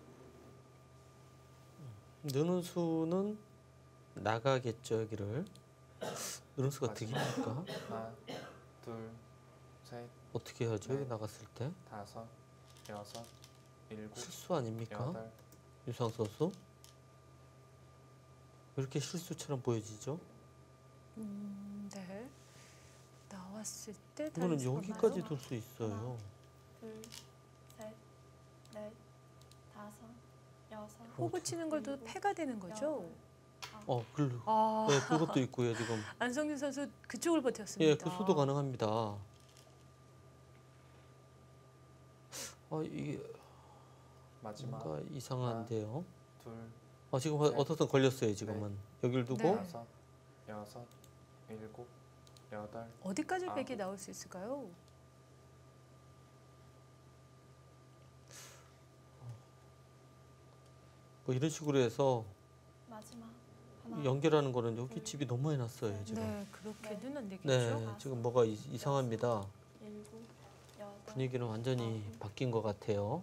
느는 수는 나가겠죠 여기를. 느는 수가 어떻게 합니까? 하나, 둘, 셋, 어떻게 하죠? 여기 네. 나갔을 때 다섯, 여섯, 일곱, 실수 아닙니까? 여덟, 유상 선수? 왜 이렇게 실수처럼 보여지죠? 네. 나왔을 때 이거는 다를 수가 여기까지 없나요? 둘 수 있어요. 둘, 셋, 넷, 다섯, 여섯. 호구 치는 걸도 일곱, 패가 되는 거죠? 여덟, 아홉. 글로. 아, 네, 그것도 있고요 지금. 안성균 선수 그쪽을 버텼습니다. 예, 그 수도 가능합니다. 이게 마지막 뭔가 이상한데요. 둘, 지금 셋, 어떻든 걸렸어요 지금은. 여길 두고 네. 다섯, 여섯, 일곱, 여덟, 어디까지 아. 백이 나올 수 있을까요? 뭐 이런 식으로 해서 마지막 하나, 연결하는 거는 여기 집이 너무 해놨어요 지금. 네, 그렇게는 안 되겠죠. 네, 지금 뭐가 이상합니다. 일곱, 여덟. 분위기는 완전히 바뀐 것 같아요.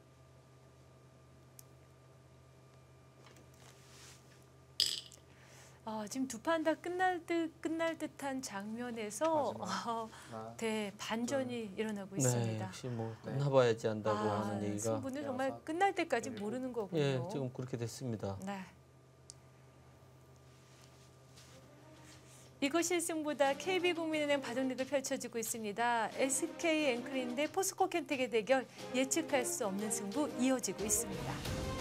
지금 두 판 다 끝날 듯한 장면에서 마지막. 하나, 대반전이 일어나고 네, 있습니다. 역시 뭐 네. 끝나봐야지 안다고 하는 얘기가. 승부는 정말 여섯, 끝날 때까지 일곱. 모르는 거군요. 예, 지금 그렇게 됐습니다. 네. 이것이 승부다. KB국민은행 바둑리그 펼쳐지고 있습니다. SK 앵클린대 포스코 켄텍의 대결 예측할 수 없는 승부 이어지고 있습니다.